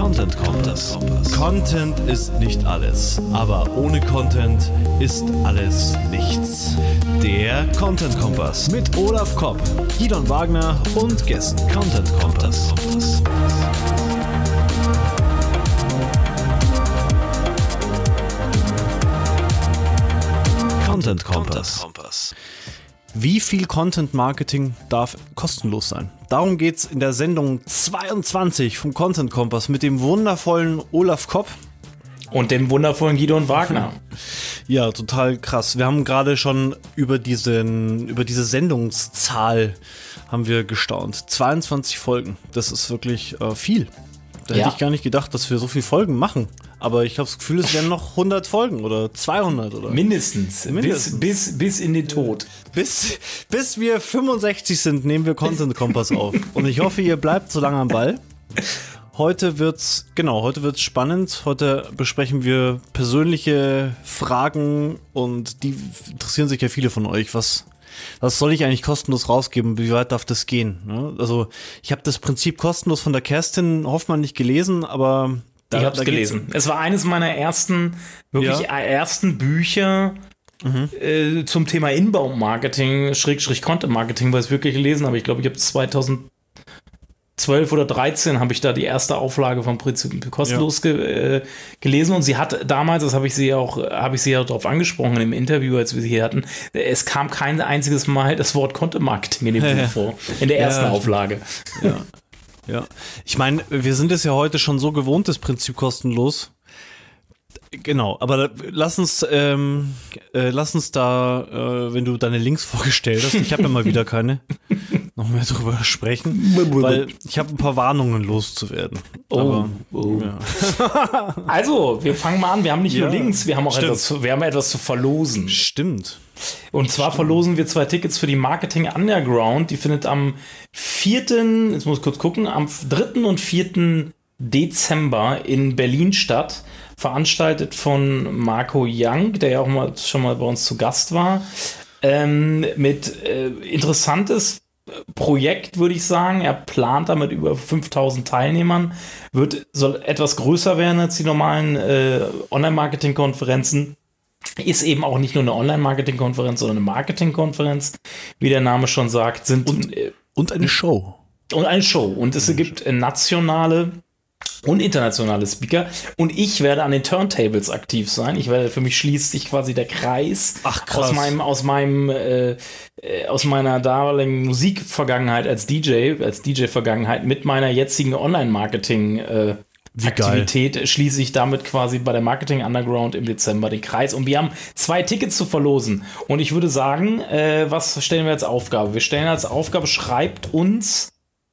Content Kompass. Content ist nicht alles, aber ohne Content ist alles nichts. Der Content Kompass mit Olaf Kopp, Gidon Wagner und Gästen. Content Kompass. Content Kompass. Wie viel Content Marketing darf kostenlos sein? Darum geht's in der Sendung 22 vom Content Kompass mit dem wundervollen Olaf Kopp. Und dem wundervollen Gidon Wagner. Ja, total krass. Wir haben gerade schon über diese Sendungszahl haben wir gestaunt. 22 Folgen. Das ist wirklich viel. Da hätte ich gar nicht gedacht, dass wir so viele Folgen machen. Aber ich habe das Gefühl, es werden noch 100 Folgen oder 200 oder Mindestens. Bis in den Tod. Bis wir 65 sind, nehmen wir Content Kompass auf. Und ich hoffe, ihr bleibt so lange am Ball. Heute wird's spannend. Heute besprechen wir persönliche Fragen und die interessieren sich ja viele von euch. Was soll ich eigentlich kostenlos rausgeben? Wie weit darf das gehen? Also ich habe das Prinzip kostenlos von der Kerstin Hoffmann nicht gelesen, aber ich habe es gelesen. Es war eines meiner ersten Bücher zum Thema Inbound-Marketing, Content-Marketing, was ich wirklich gelesen habe. Ich glaube, ich habe 2012 oder 13 habe ich da die erste Auflage vom Prinzip kostenlos gelesen, und sie hat damals, das habe ich sie ja darauf angesprochen im Interview, als wir sie hier hatten, es kam kein einziges Mal das Wort Content Marketing in dem Buch vor, in der ersten Auflage. Ja, ich meine, wir sind es ja heute schon so gewohnt, das Prinzip kostenlos. Genau, aber lass uns da, wenn du deine Links vorgestellt hast, ich habe ja mal wieder keine, noch mehr drüber sprechen, weil ich habe ein paar Warnungen loszuwerden. Ja. Also, wir fangen mal an, wir haben nicht nur Links, wir haben auch etwas zu verlosen. Stimmt. Und zwar verlosen wir 2 Tickets für die Marketing Underground, die findet am 3. und 4. Dezember in Berlin statt, veranstaltet von Marco Young, der ja auch schon mal bei uns zu Gast war, mit interessantes Projekt, würde ich sagen. Er plant damit über 5000 Teilnehmern, soll etwas größer werden als die normalen Online-Marketing-Konferenzen. Ist eben auch nicht nur eine Online-Marketing-Konferenz, sondern eine Marketing-Konferenz, wie der Name schon sagt. Und eine Show. Und eine Show. Und es gibt nationale und internationale Speaker. Und ich werde an den Turntables aktiv sein. Für mich schließt sich quasi der Kreis. Ach, krass. Aus meiner damaligen Musikvergangenheit als DJ-Vergangenheit mit meiner jetzigen Online-Marketing Aktivität schließe ich damit quasi bei der Marketing Underground im Dezember den Kreis. Und wir haben 2 Tickets zu verlosen. Und ich würde sagen, was stellen wir als Aufgabe? Wir stellen als Aufgabe, schreibt uns,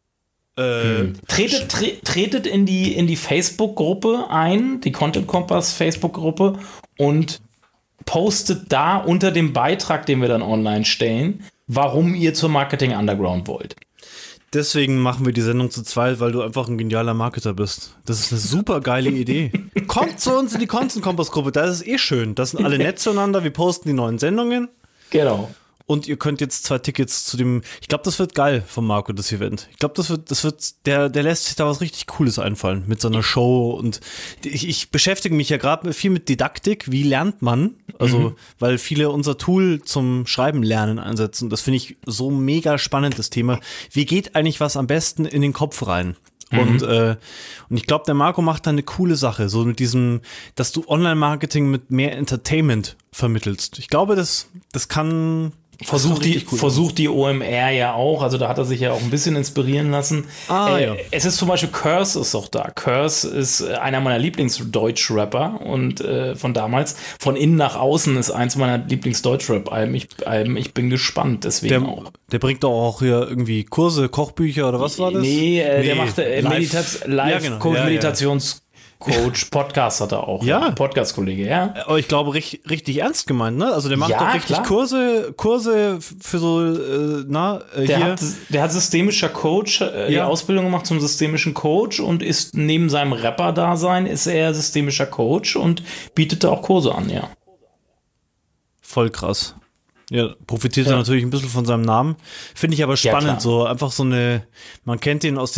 tretet in die Facebook-Gruppe ein, die Content Kompass Facebook-Gruppe, und postet da unter dem Beitrag, den wir dann online stellen, warum ihr zur Marketing Underground wollt. Deswegen machen wir die Sendung zu zweit, weil du einfach ein genialer Marketer bist. Das ist eine super geile Idee. Kommt zu uns in die Content Kompass Gruppe, da ist es schön. Da sind alle nett zueinander, wir posten die neuen Sendungen. Genau. Und ihr könnt jetzt 2 Tickets zu dem, ich glaube, das wird geil von Marco, das Event. Ich glaube, der lässt sich da was richtig Cooles einfallen mit so einer Show, und ich beschäftige mich ja gerade viel mit Didaktik, wie lernt man, also, weil viele unser Tool zum Schreiben lernen einsetzen. Das finde ich so mega spannend, das Thema. Wie geht eigentlich was am besten in den Kopf rein? Und ich glaube, der Marco macht da eine coole Sache, so mit diesem, dass du Online-Marketing mit mehr Entertainment vermittelst. Ich glaube, das kann... Versucht die OMR ja auch, also da hat er sich ja auch ein bisschen inspirieren lassen. Es ist zum Beispiel Curse ist auch da. Curse ist einer meiner Lieblings-Deutsch-Rapper und von damals. Von innen nach außen ist eins meiner Lieblings-Deutsch-Rap-Alben. Ich bin gespannt, deswegen auch. Der bringt doch auch hier irgendwie Kurse, Kochbücher oder was war das? Der macht Live-Meditations- Coach, Podcast hat er auch. Ja. Podcast-Kollege, ja. Aber ich glaube, richtig ernst gemeint, ne? Also der macht doch richtig Kurse für so, der hat systemischer Coach, die Ausbildung gemacht zum systemischen Coach, und ist neben seinem Rapper-Dasein ist er systemischer Coach und bietet da auch Kurse an, ja. Voll krass. Ja, profitiert er natürlich ein bisschen von seinem Namen. Finde ich aber spannend, so einfach so eine, man kennt ihn aus den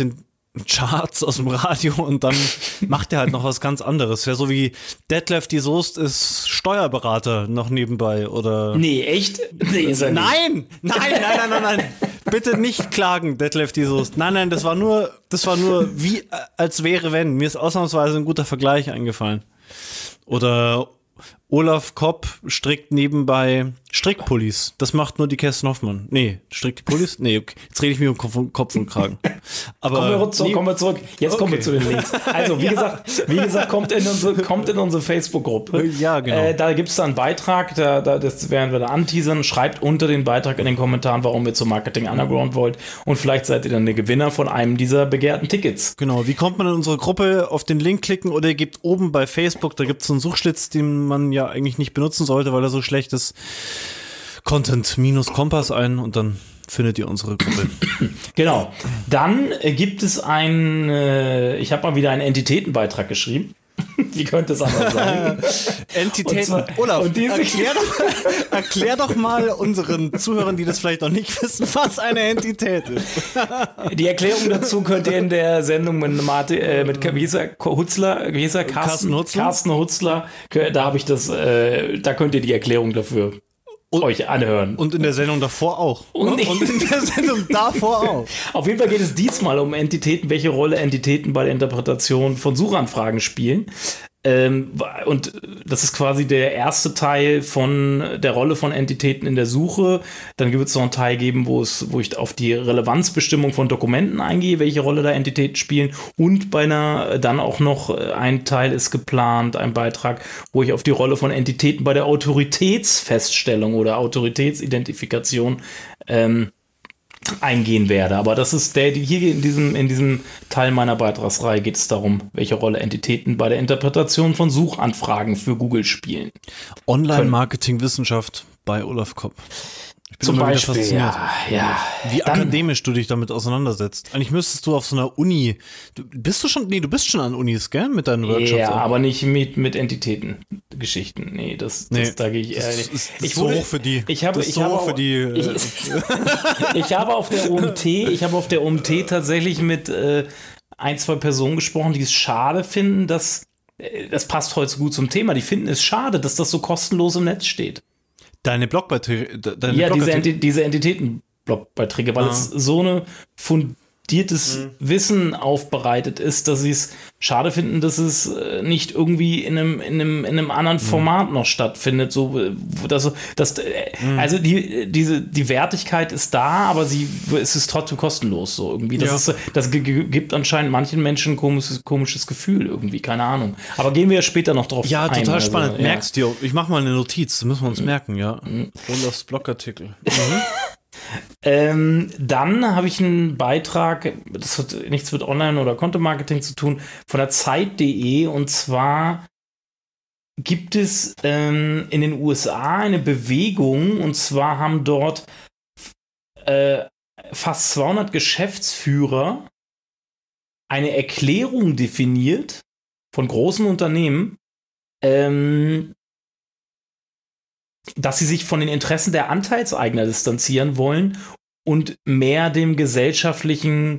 Charts aus dem Radio und dann macht er halt noch was ganz anderes. Wäre so wie Detlef die Soest ist Steuerberater noch nebenbei oder. Nee, echt? Nee, ist er nicht. Nein. Bitte nicht klagen, Detlef die Soest. Nein, das war nur wie als wäre wenn. Mir ist ausnahmsweise ein guter Vergleich eingefallen. Oder Olaf Kopp strickt nebenbei Strickpullis. Das macht nur die Kerstin Hoffmann. Nee, strickt die Pullis? Nee, okay. Jetzt rede ich mir um Kopf und Kragen. Aber kommen wir zurück. Jetzt kommen wir zu den Links. Also, wie gesagt, kommt in unsere Facebook-Gruppe. Ja, genau. Da gibt es dann einen Beitrag, das werden wir da anteasern. Schreibt unter den Beitrag in den Kommentaren, warum ihr zum Marketing Underground wollt. Und vielleicht seid ihr dann der Gewinner von einem dieser begehrten Tickets. Genau, wie kommt man in unsere Gruppe? Auf den Link klicken oder ihr gebt oben bei Facebook, da gibt es so einen Suchschlitz, den man ja eigentlich nicht benutzen sollte, weil er so schlecht ist. Content-Kompass ein und dann findet ihr unsere Gruppe. Genau. Dann gibt es ich habe mal wieder einen Entitätenbeitrag geschrieben. Wie könnte es anders sein? Entitäten. Olaf, erklär doch mal unseren Zuhörern, die das vielleicht noch nicht wissen, was eine Entität ist. Die Erklärung dazu könnt ihr in der Sendung mit Carsten Hutzler, da habe ich da könnt ihr die Erklärung dafür euch anhören. Und in der Sendung davor auch. Und in der Sendung davor auch. Auf jeden Fall geht es diesmal um Entitäten, welche Rolle Entitäten bei der Interpretation von Suchanfragen spielen. Und das ist quasi der erste Teil von der Rolle von Entitäten in der Suche. Dann wird es noch einen Teil geben, wo ich auf die Relevanzbestimmung von Dokumenten eingehe, welche Rolle da Entitäten spielen. Und dann auch noch ein Teil ist geplant, ein Beitrag, wo ich auf die Rolle von Entitäten bei der Autoritätsfeststellung oder Autoritätsidentifikation eingehen werde. Aber das ist hier in diesem Teil meiner Beitragsreihe geht es darum, welche Rolle Entitäten bei der Interpretation von Suchanfragen für Google spielen. Online-Marketing-Wissenschaft bei Olaf Kopp. Ich bin zum immer wieder Beispiel, fasziniert. ja. Wie akademisch du dich damit auseinandersetzt. Eigentlich müsstest du auf so einer Uni, du bist schon an Unis, gell, mit deinen Workshops? Ja, aber nicht mit Entitäten-Geschichten. Nee, da gehe ich ehrlich. Ich so hoch für die. Ich habe auf der OMT tatsächlich mit ein, zwei Personen gesprochen, die es schade finden, dass das passt heute so gut zum Thema. Die finden es schade, dass das so kostenlos im Netz steht. Deine Blogbeiträge? Diese Entitäten-Blogbeiträge, weil es so eine fundiertes Wissen aufbereitet ist, dass sie es schade finden, dass es nicht irgendwie in einem anderen Format noch stattfindet. Also die Wertigkeit ist da, aber es ist trotzdem kostenlos so irgendwie. Das gibt anscheinend manchen Menschen ein komisches Gefühl irgendwie, keine Ahnung. Aber gehen wir ja später noch drauf ein. Ja, total spannend. Merkst du, ich mache mal eine Notiz, das müssen wir uns merken, ja. Olafs Blogartikel. Dann habe ich einen Beitrag, das hat nichts mit Online- oder Content-Marketing zu tun, von der Zeit.de, und zwar gibt es in den USA eine Bewegung, und zwar haben dort fast 200 Geschäftsführer eine Erklärung definiert von großen Unternehmen, dass sie sich von den Interessen der Anteilseigner distanzieren wollen und mehr dem gesellschaftlichen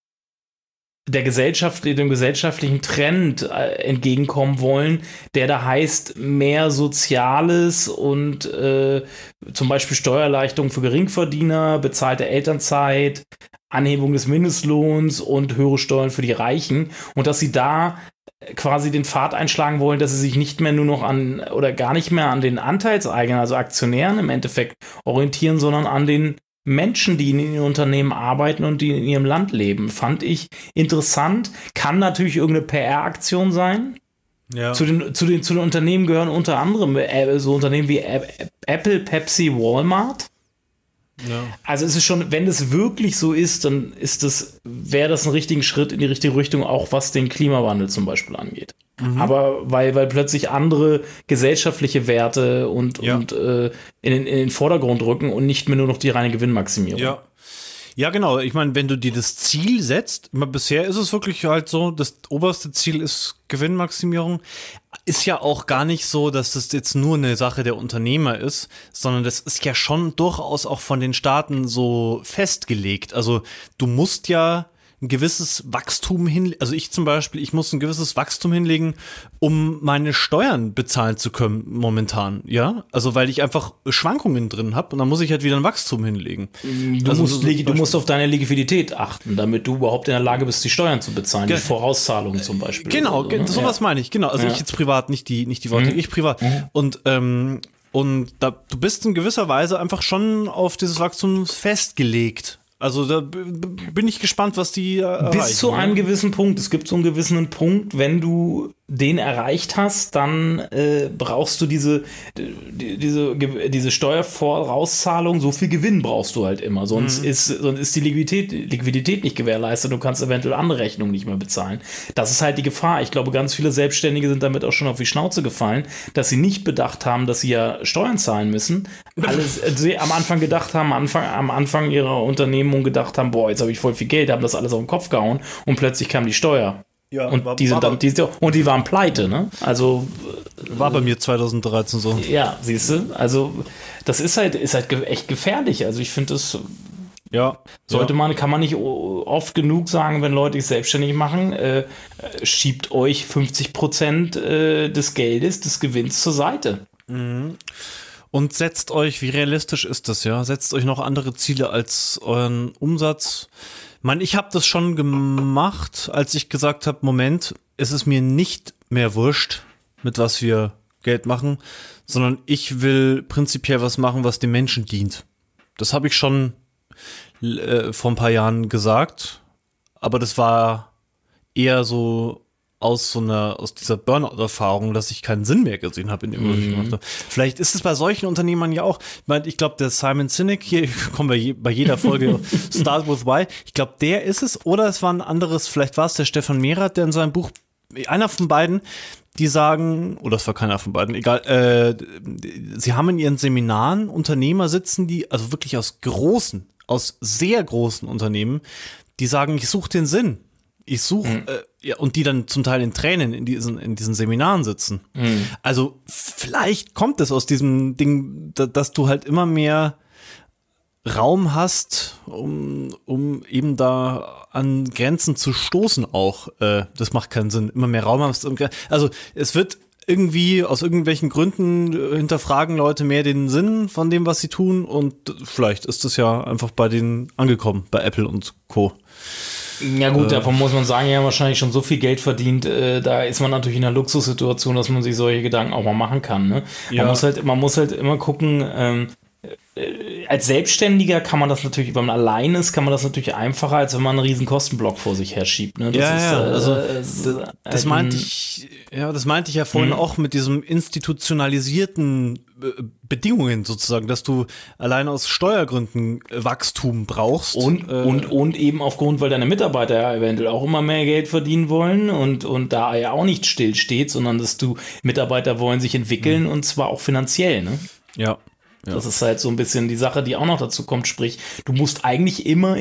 Trend entgegenkommen wollen, der da heißt, mehr Soziales und zum Beispiel Steuererleichterung für Geringverdiener, bezahlte Elternzeit, Anhebung des Mindestlohns und höhere Steuern für die Reichen, und dass sie da quasi den Pfad einschlagen wollen, dass sie sich nicht mehr nur noch gar nicht mehr an den Anteilseignern, also Aktionären im Endeffekt orientieren, sondern an den Menschen, die in ihren Unternehmen arbeiten und die in ihrem Land leben. Fand ich interessant. Kann natürlich irgendeine PR-Aktion sein. Ja. Zu den Unternehmen gehören unter anderem so Unternehmen wie Apple, Pepsi, Walmart. Ja. Also es ist schon, wenn es wirklich so ist, dann wäre das ein richtiger Schritt in die richtige Richtung, auch was den Klimawandel zum Beispiel angeht. Aber weil plötzlich andere gesellschaftliche Werte und in den Vordergrund rücken und nicht mehr nur noch die reine Gewinnmaximierung. Ja, genau. Ich meine, wenn du dir das Ziel setzt, bisher ist es wirklich halt so, das oberste Ziel ist Gewinnmaximierung. Ist ja auch gar nicht so, dass das jetzt nur eine Sache der Unternehmer ist, sondern das ist ja schon durchaus auch von den Staaten so festgelegt. Also du musst ja ein gewisses Wachstum hinlegen. Also ich zum Beispiel, ich muss ein gewisses Wachstum hinlegen, um meine Steuern bezahlen zu können momentan, ja? Also weil ich einfach Schwankungen drin habe und dann muss ich halt wieder ein Wachstum hinlegen. Du musst auf deine Liquidität achten, damit du überhaupt in der Lage bist, die Steuern zu bezahlen, die Vorauszahlungen zum Beispiel. Genau, oder so, ne? sowas meine ich, genau. Also ich jetzt privat, nicht die Worte, ich privat. Und du bist in gewisser Weise einfach schon auf dieses Wachstum festgelegt. Also da bin ich gespannt, was die erreichen. Bis zu einem gewissen Punkt. Es gibt so einen gewissen Punkt, wenn du den erreicht hast, dann brauchst du diese Steuervorauszahlung, so viel Gewinn brauchst du halt immer. Sonst ist die Liquidität nicht gewährleistet. Du kannst eventuell andere Rechnungen nicht mehr bezahlen. Das ist halt die Gefahr. Ich glaube, ganz viele Selbstständige sind damit auch schon auf die Schnauze gefallen, dass sie nicht bedacht haben, dass sie ja Steuern zahlen müssen. Sie am Anfang gedacht haben, am Anfang ihrer Unternehmung gedacht haben, boah, jetzt habe ich voll viel Geld, haben das alles auf den Kopf gehauen und plötzlich kam die Steuer. Ja, und die waren pleite, ne? Also war bei mir 2013 so. Ja, siehst du, also das ist halt echt gefährlich. Also ich finde das kann man nicht oft genug sagen, wenn Leute sich selbstständig machen, schiebt euch 50% des Geldes, des Gewinns zur Seite. Mhm. Und setzt euch, wie realistisch ist das, ja? Setzt euch noch andere Ziele als euren Umsatz. Ich habe das schon gemacht, als ich gesagt habe, Moment, es ist mir nicht mehr wurscht, mit was wir Geld machen, sondern ich will prinzipiell was machen, was den Menschen dient. Das habe ich schon vor ein paar Jahren gesagt, aber das war eher so aus dieser Burnout-Erfahrung, dass ich keinen Sinn mehr gesehen habe in dem, was ich gemacht habe. Vielleicht ist es bei solchen Unternehmern ja auch, ich glaube, der Simon Sinek, hier kommen wir bei jeder Folge Start with Why, ich glaube, der ist es, oder es war ein anderes, vielleicht war es der Stefan Mehrath, der in seinem Buch, einer von beiden, die sagen, oder es war keiner von beiden, egal, sie haben in ihren Seminaren Unternehmer sitzen, die, also wirklich aus sehr großen Unternehmen, die sagen, ich suche den Sinn. Ich suche, und die dann zum Teil in Tränen in diesen Seminaren sitzen. Also vielleicht kommt es aus diesem Ding, dass du halt immer mehr Raum hast, um eben da an Grenzen zu stoßen auch. Das macht keinen Sinn. Immer mehr Raum hast. Also es wird irgendwie aus irgendwelchen Gründen hinterfragen Leute mehr den Sinn von dem, was sie tun, und vielleicht ist das ja einfach bei denen angekommen, bei Apple und Co. Ja gut, davon muss man sagen, ja, wahrscheinlich schon so viel Geld verdient, da ist man natürlich in einer Luxussituation, dass man sich solche Gedanken auch mal machen kann. Ne? Ja. Man muss halt immer gucken, als Selbstständiger kann man das natürlich, wenn man allein ist, kann man das natürlich einfacher, als wenn man einen riesen Kostenblock vor sich herschiebt. Ne? Das meinte ich ja vorhin auch mit diesem institutionalisierten Bedingungen sozusagen, dass du allein aus Steuergründen Wachstum brauchst. Und eben aufgrund, weil deine Mitarbeiter ja eventuell auch immer mehr Geld verdienen wollen und da ja auch nicht still steht, sondern dass Mitarbeiter wollen sich entwickeln, und zwar auch finanziell. Ne? Ja. Das ist halt so ein bisschen die Sache, die auch noch dazu kommt, sprich, du musst eigentlich immer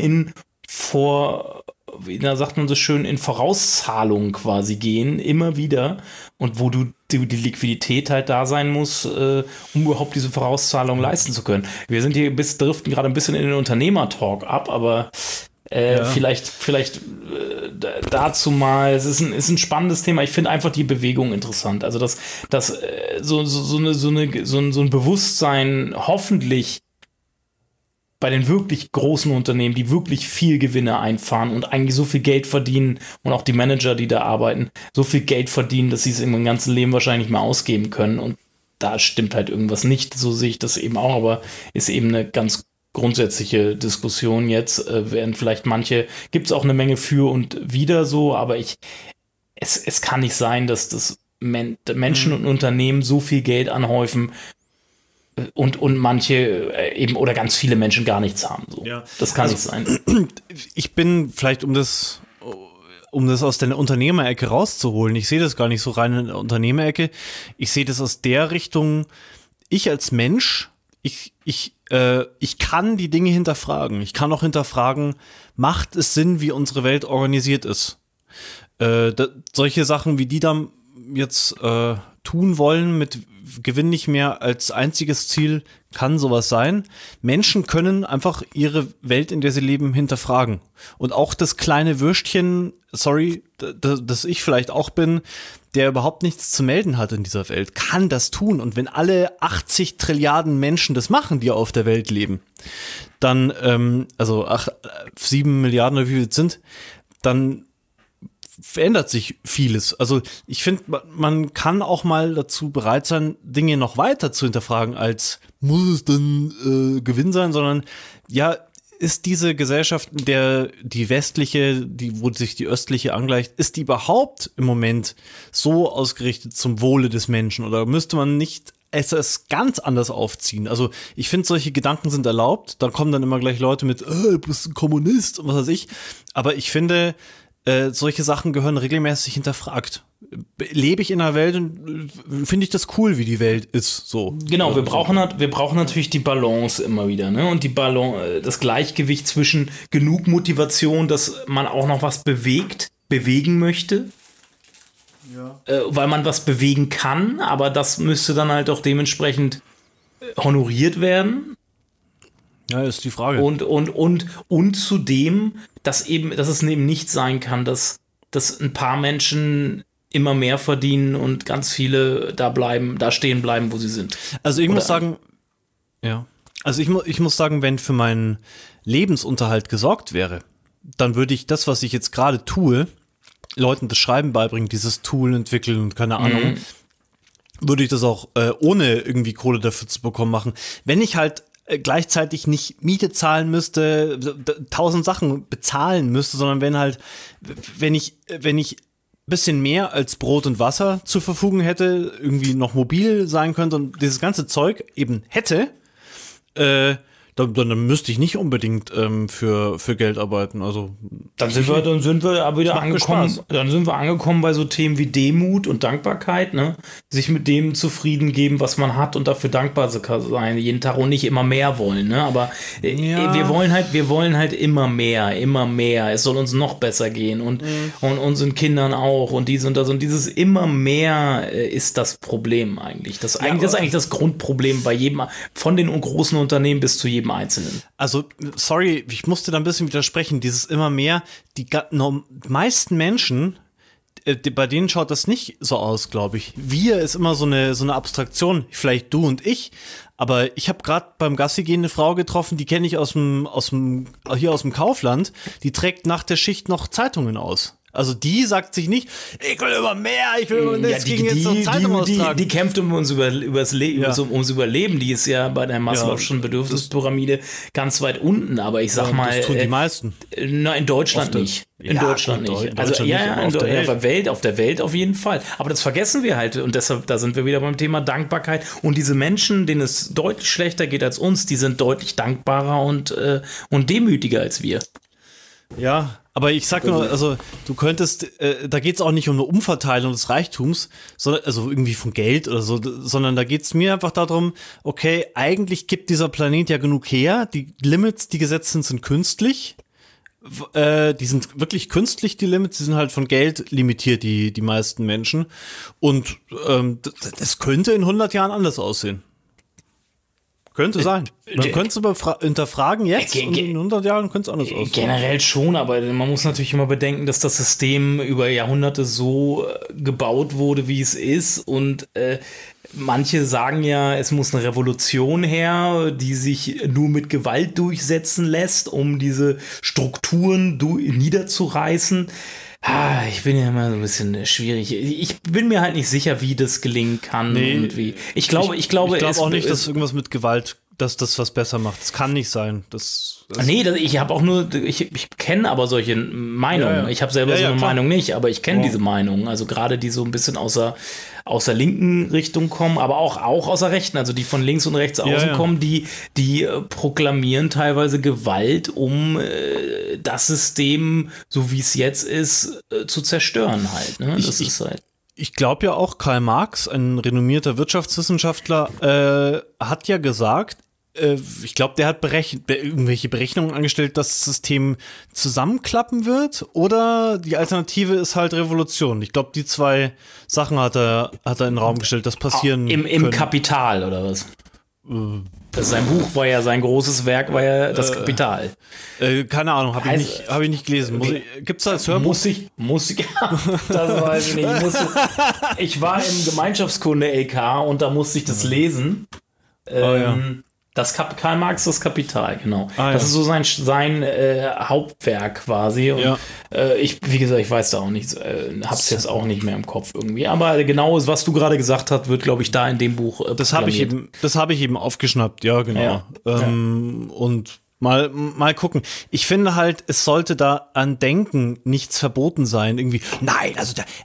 wie sagt man so schön, in Vorauszahlungen quasi gehen, immer wieder, und wo die Liquidität halt da sein muss, um überhaupt diese Vorauszahlung leisten zu können. Wir sind hier driften gerade ein bisschen in den Unternehmer-Talk ab, aber vielleicht dazu mal, es ist ein spannendes Thema. Ich finde einfach die Bewegung interessant. Also dass so ein Bewusstsein hoffentlich bei den wirklich großen Unternehmen, die wirklich viel Gewinne einfahren und eigentlich so viel Geld verdienen, und auch die Manager, die da arbeiten, so viel Geld verdienen, dass sie es im ganzen Leben wahrscheinlich nicht mehr ausgeben können. Und da stimmt halt irgendwas nicht. So sehe ich das eben auch, aber ist eben eine ganz grundsätzliche Diskussion jetzt, während vielleicht gibt es auch eine Menge für und wider so, aber es kann nicht sein, dass das Menschen und Unternehmen so viel Geld anhäufen und manche eben oder ganz viele Menschen gar nichts haben. So. Ja. Das kann nicht sein. Ich bin vielleicht, um das aus der Unternehmerecke rauszuholen, ich sehe das gar nicht so rein in der Unternehmerecke, ich sehe das aus der Richtung, ich als Mensch, ich kann die Dinge hinterfragen. Ich kann auch hinterfragen, macht es Sinn, wie unsere Welt organisiert ist? Solche Sachen wie die da jetzt tun wollen mit Gewinn nicht mehr als einziges Ziel kann sowas sein. Menschen können einfach ihre Welt, in der sie leben, hinterfragen. Und auch das kleine Würstchen, sorry, dass ich vielleicht auch bin, der überhaupt nichts zu melden hat in dieser Welt, kann das tun. Und wenn alle 80 Trilliarden Menschen das machen, die auf der Welt leben, dann, 7 Milliarden oder wie viel es sind, dann verändert sich vieles. Also ich finde, man kann auch mal dazu bereit sein, Dinge noch weiter zu hinterfragen, als muss es denn Gewinn sein, sondern ja, ist diese Gesellschaft, in der die westliche, wo sich die östliche angleicht, ist die überhaupt im Moment so ausgerichtet zum Wohle des Menschen? Oder müsste man nicht es ganz anders aufziehen? Also ich finde, solche Gedanken sind erlaubt. Da kommen dann immer gleich Leute mit, du bist ein Kommunist und was weiß ich. Aber ich finde, solche Sachen gehören regelmäßig hinterfragt. Lebe ich in einer Welt und finde ich das cool, wie die Welt ist, so. Genau, wir brauchen natürlich die Balance immer wieder, ne? Und die Balance, das Gleichgewicht zwischen genug Motivation, dass man auch noch was bewegen möchte. Ja. Weil man was bewegen kann, aber das müsste dann halt auch dementsprechend honoriert werden. Ja, ist die Frage. Und zudem, dass es eben nicht sein kann, dass ein paar Menschen immer mehr verdienen und ganz viele da stehen bleiben, wo sie sind. Also ich muss sagen, ja. Also ich muss sagen, wenn für meinen Lebensunterhalt gesorgt wäre, dann würde ich das, was ich jetzt gerade tue, Leuten das Schreiben beibringen, dieses Tool entwickeln und keine Ahnung, würde ich das auch ohne irgendwie Kohle dafür zu bekommen machen. Wenn ich halt gleichzeitig nicht Miete zahlen müsste, 1000 Sachen bezahlen müsste, sondern wenn ich bisschen mehr als Brot und Wasser zur Verfügung hätte, irgendwie noch mobil sein könnte und dieses ganze Zeug eben hätte, dann müsste ich nicht unbedingt für Geld arbeiten. Also dann sind wir aber wieder angekommen. Dann sind wir angekommen bei so Themen wie Demut und Dankbarkeit, ne? Sich mit dem zufrieden geben, was man hat und dafür dankbar sein, jeden Tag und nicht immer mehr wollen, ne? Aber wir wollen halt immer mehr. Es soll uns noch besser gehen und unseren Kindern auch und dies und das und dieses immer mehr ist das Problem eigentlich. Das ist eigentlich das Grundproblem bei jedem, von den großen Unternehmen bis zu jedem Einzelnen. Also, sorry, ich musste da ein bisschen widersprechen. Dieses immer mehr, die meisten Menschen, bei denen schaut das nicht so aus, glaube ich. Wir ist immer so eine Abstraktion, vielleicht du und ich, aber ich habe gerade beim Gassi gehen eine Frau getroffen, die kenne ich aus dem Kaufland, die trägt nach der Schicht noch Zeitungen aus. Also die sagt sich nicht, ich will immer mehr, ich will immer jetzt noch Zeitung austragen. Die kämpft ums Überleben, die ist ja bei der Maslow'schen Bedürfnispyramide ganz weit unten, aber ich sag mal. Das tun die meisten. In Deutschland nicht. In Deutschland nicht. Auf der Welt auf jeden Fall. Aber das vergessen wir halt und deshalb, da sind wir wieder beim Thema Dankbarkeit und diese Menschen, denen es deutlich schlechter geht als uns, die sind deutlich dankbarer und demütiger als wir. Ja, aber ich sag nur, also du könntest, da geht's auch nicht um eine Umverteilung des Reichtums, sondern, also irgendwie von Geld oder so, sondern da geht's mir einfach darum, okay, eigentlich gibt dieser Planet ja genug her, die Limits, die gesetzt sind künstlich, die sind wirklich künstlich, die Limits, die sind halt von Geld limitiert, die meisten Menschen und das könnte in 100 Jahren anders aussehen. Könnte sein. Man könnte es hinterfragen jetzt und in 100 Jahren könnte es anders aussehen. Generell schon, aber man muss natürlich immer bedenken, dass das System über Jahrhunderte so gebaut wurde, wie es ist und manche sagen ja, es muss eine Revolution her, die sich nur mit Gewalt durchsetzen lässt, um diese Strukturen niederzureißen. Ich bin ja immer so ein bisschen schwierig. Ich bin mir halt nicht sicher, wie das gelingen kann und wie. Ich glaube auch nicht, dass irgendwas mit Gewalt, dass das was besser macht. Das kann nicht sein. Ich habe auch nur, ich kenne aber solche Meinungen. Ja. Ich habe selber so eine Meinung nicht, aber ich kenne diese Meinungen. Also gerade die so ein bisschen aus der linken Richtung kommen, aber auch aus der rechten, also die von links und rechts außen kommen, die proklamieren teilweise Gewalt, um das System, so wie es jetzt ist, zu zerstören halt. Ne? Ich glaube ja auch, Karl Marx, ein renommierter Wirtschaftswissenschaftler, hat ja gesagt, Ich glaube, der hat irgendwelche Berechnungen angestellt, dass das System zusammenklappen wird, oder die Alternative ist halt Revolution. Ich glaube, die zwei Sachen hat er in den Raum gestellt, das passieren Im Kapital, oder was? Sein Buch war ja, sein großes Werk war ja das Kapital. Keine Ahnung, habe ich nicht gelesen. Gibt's da als Hörbuch? Muss ich, das weiß ich nicht. Ich war im Gemeinschaftskunde-LK und da musste ich das lesen. Karl Marx, das Kapital, genau. Das ist so sein Hauptwerk quasi. Und wie gesagt, ich weiß da auch nichts, hab's jetzt auch nicht mehr im Kopf irgendwie. Aber genau, was du gerade gesagt hast, wird, glaube ich, da in dem Buch das habe ich eben aufgeschnappt, ja, genau. Und mal gucken. Ich finde halt, es sollte da an Denken nichts verboten sein. Irgendwie, nein,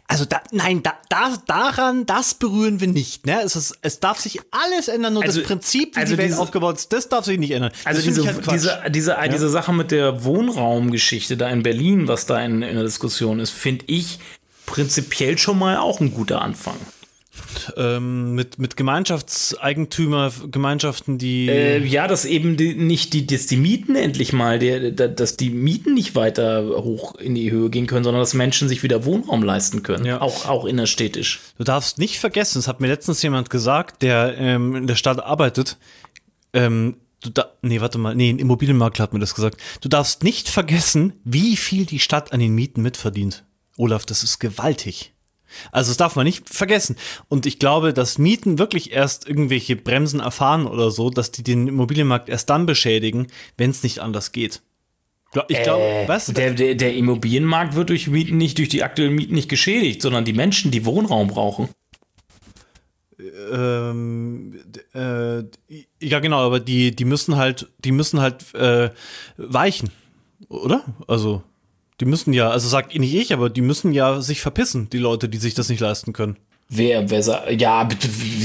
daran, das berühren wir nicht. Ne? Es darf sich alles ändern, nur das Prinzip, wie die Welt aufgebaut ist, das darf sich nicht ändern. Also diese Sache mit der Wohnraumgeschichte da in Berlin, was da in der Diskussion ist, finde ich prinzipiell schon mal auch ein guter Anfang. Mit Gemeinschaften, die dass eben dass die Mieten endlich mal, dass die Mieten nicht weiter hoch in die Höhe gehen können, sondern dass Menschen sich wieder Wohnraum leisten können, auch innerstädtisch. Du darfst nicht vergessen, das hat mir letztens jemand gesagt, der in der Stadt arbeitet, ein Immobilienmakler hat mir das gesagt, du darfst nicht vergessen, wie viel die Stadt an den Mieten mitverdient. Olaf, das ist gewaltig. Also das darf man nicht vergessen. Und ich glaube, dass Mieten wirklich erst irgendwelche Bremsen erfahren oder so, dass die den Immobilienmarkt erst dann beschädigen, wenn es nicht anders geht. Ich glaube, was? Der Immobilienmarkt wird durch die aktuellen Mieten nicht geschädigt, sondern die Menschen, die Wohnraum brauchen. Ja, genau, aber die müssen halt weichen, oder? Also die müssen ja, also sagt nicht ich, aber die müssen ja sich verpissen, die Leute, die sich das nicht leisten können. Wer sagt, ja, bitte,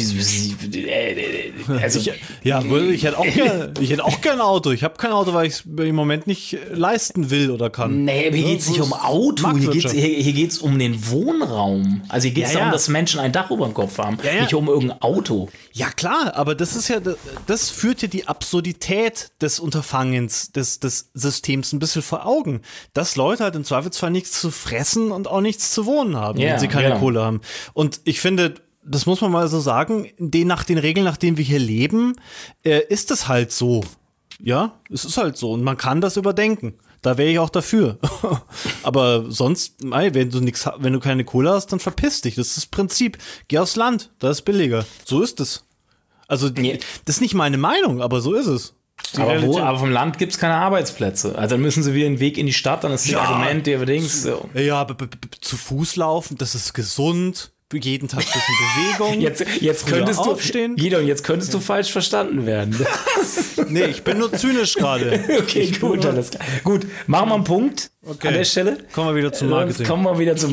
also ich hätte auch gerne ein Auto. Ich habe kein Auto, weil ich es im Moment nicht leisten will oder kann. Nee, aber hier geht es nicht um Auto, hier geht's um den Wohnraum. Also hier geht es darum, dass Menschen ein Dach über dem Kopf haben, nicht um irgendein Auto. Ja klar, aber das führt ja die Absurdität des Unterfangens, des Systems ein bisschen vor Augen, dass Leute halt im Zweifelsfall nichts zu fressen und auch nichts zu wohnen haben, wenn sie keine Kohle haben. Und ich finde, das muss man mal so sagen, nach den Regeln, nach denen wir hier leben, ist es halt so. Ja, es ist halt so. Und man kann das überdenken. Da wäre ich auch dafür. Aber sonst, wenn du keine Kohle hast, dann verpiss dich. Das ist das Prinzip. Geh aufs Land, da ist billiger. So ist es. Also, das ist nicht meine Meinung, aber so ist es. Aber vom Land gibt es keine Arbeitsplätze. Also dann müssen sie wieder einen Weg in die Stadt, dann ist das Argument, so. Ja, aber zu Fuß laufen, das ist gesund. Jeden Tag ein bisschen Bewegung. Jetzt könntest du aufstehen. Gideon, jetzt könntest du falsch verstanden werden. Nee, ich bin nur zynisch gerade. Okay, gut, alles klar. Gut, machen wir einen Punkt an der Stelle. Kommen wir wieder zum Marketing. Kommen wir wieder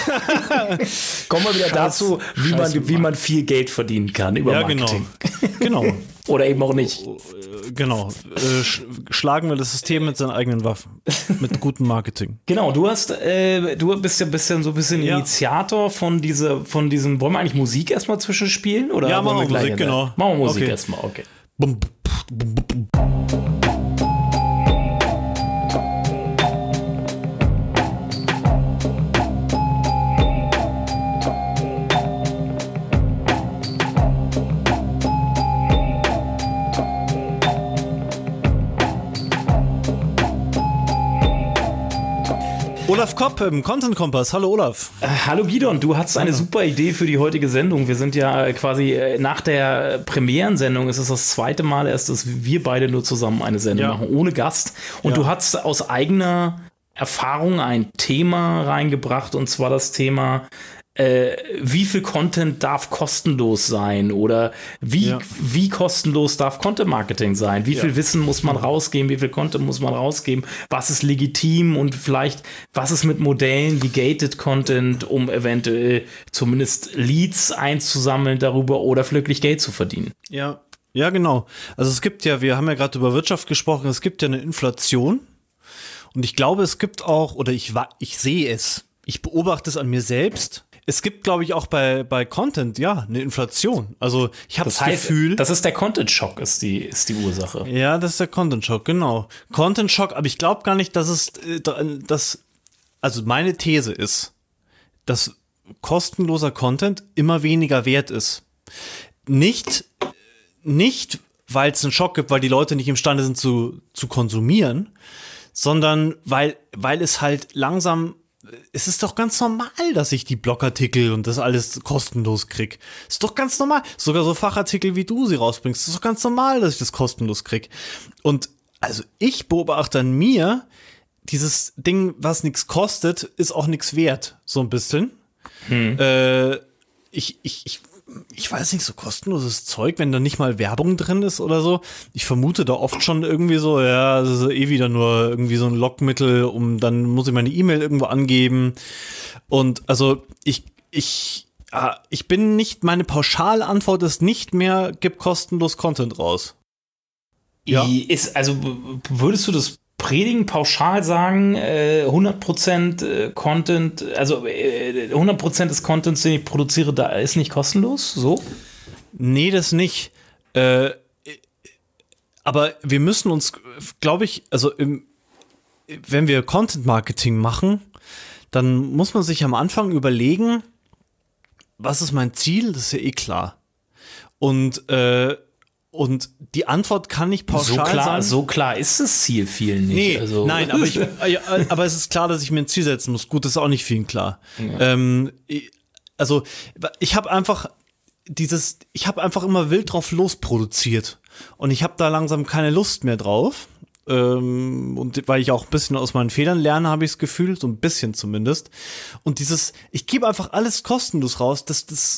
dazu, wie man viel Geld verdienen kann über Marketing. Genau. Oder eben auch nicht. Genau. Schlagen wir das System mit seinen eigenen Waffen. Mit gutem Marketing. Genau, du bist ja so ein bisschen Initiator von diesem. Wollen wir eigentlich Musik erstmal zwischenspielen? Oder ja, machen wir Musik, genau. Machen wir Musik erstmal, okay. Olaf Kopp im Content Kompass. Hallo Olaf. Hallo Gideon, du hast eine super Idee für die heutige Sendung. Wir sind ja quasi nach der Premierensendung, es ist das zweite Mal erst, dass wir beide nur zusammen eine Sendung machen, ohne Gast. Und du hast aus eigener Erfahrung ein Thema reingebracht, und zwar das Thema, wie viel Content darf kostenlos sein, oder wie kostenlos darf Content Marketing sein? Wie viel Wissen muss man rausgeben? Wie viel Content muss man rausgeben? Was ist legitim, und vielleicht was ist mit Modellen wie Gated Content, um eventuell zumindest Leads einzusammeln darüber oder wirklich Geld zu verdienen? Ja, genau. Also es gibt wir haben ja gerade über Wirtschaft gesprochen, es gibt ja eine Inflation, und ich glaube, es gibt auch, oder ich sehe es, ich beobachte es an mir selbst. es gibt, glaube ich, auch bei Content, ja, eine Inflation. Also ich habe das Gefühl. Das ist der Content-Schock, ist die Ursache. Ja, das ist der Content-Schock, genau. Content-Schock, aber ich glaube gar nicht, also meine These ist, dass kostenloser Content immer weniger wert ist. Nicht, weil es einen Schock gibt, weil die Leute nicht imstande sind zu konsumieren, sondern weil es halt langsam, es ist doch ganz normal, dass ich die Blogartikel und das alles kostenlos krieg. Ist doch ganz normal. Sogar so Fachartikel wie du sie rausbringst, ist doch ganz normal, dass ich das kostenlos krieg. Und also ich beobachte an mir, dieses Ding, was nichts kostet, ist auch nichts wert, so ein bisschen. Ich weiß nicht, so kostenloses Zeug, wenn da nicht mal Werbung drin ist oder so. Ich vermute da oft schon irgendwie so, ja, das ist eh wieder nur irgendwie so ein Lockmittel, dann muss ich meine E-Mail irgendwo angeben. Und also ich bin nicht, meine Pauschalantwort ist nicht mehr, gib kostenlos Content raus. Ja. Also würdest du das predigen, pauschal sagen, 100% Content, also 100% des Contents, den ich produziere, da ist nicht kostenlos, so? Nee, das nicht. Aber wir müssen uns, glaube ich, also wenn wir Content-Marketing machen, dann muss man sich am Anfang überlegen, was ist mein Ziel? Das ist ja eh klar. Und die Antwort kann nicht pauschal sein. So klar ist das Ziel vielen nicht. Nee, also. nein, aber es ist klar, dass ich mir ein Ziel setzen muss. Gut, das ist auch nicht vielen klar. Ja. Also ich habe einfach immer wild drauf losproduziert. Und ich habe da langsam keine Lust mehr drauf. Und weil ich auch ein bisschen aus meinen Fehlern lerne, habe ich das Gefühl, so ein bisschen zumindest. Und ich gebe einfach alles kostenlos raus, das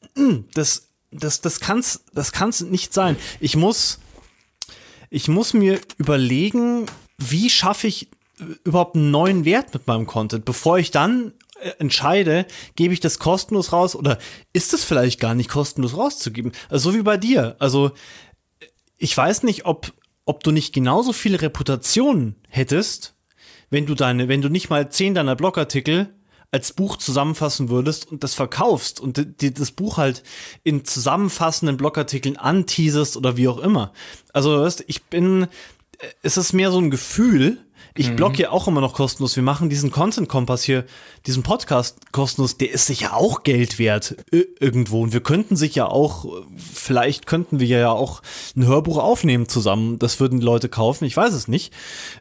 kann's nicht sein. Ich muss mir überlegen, wie schaffe ich überhaupt einen neuen Wert mit meinem Content, bevor ich dann entscheide, gebe ich das kostenlos raus oder ist es vielleicht gar nicht kostenlos rauszugeben? Also so wie bei dir. Also ich weiß nicht, ob du nicht genauso viele Reputationen hättest, wenn du nicht mal 10 deiner Blogartikel als Buch zusammenfassen würdest und das verkaufst und das Buch halt in zusammenfassenden Blogartikeln anteaserst oder wie auch immer. Also, weißt, es ist mehr so ein Gefühl. Ich blogge ja auch immer noch kostenlos. Wir machen diesen Content-Kompass hier, diesen Podcast kostenlos, der ist sicher auch Geld wert irgendwo. Und vielleicht könnten wir ja auch ein Hörbuch aufnehmen zusammen. Das würden die Leute kaufen, ich weiß es nicht.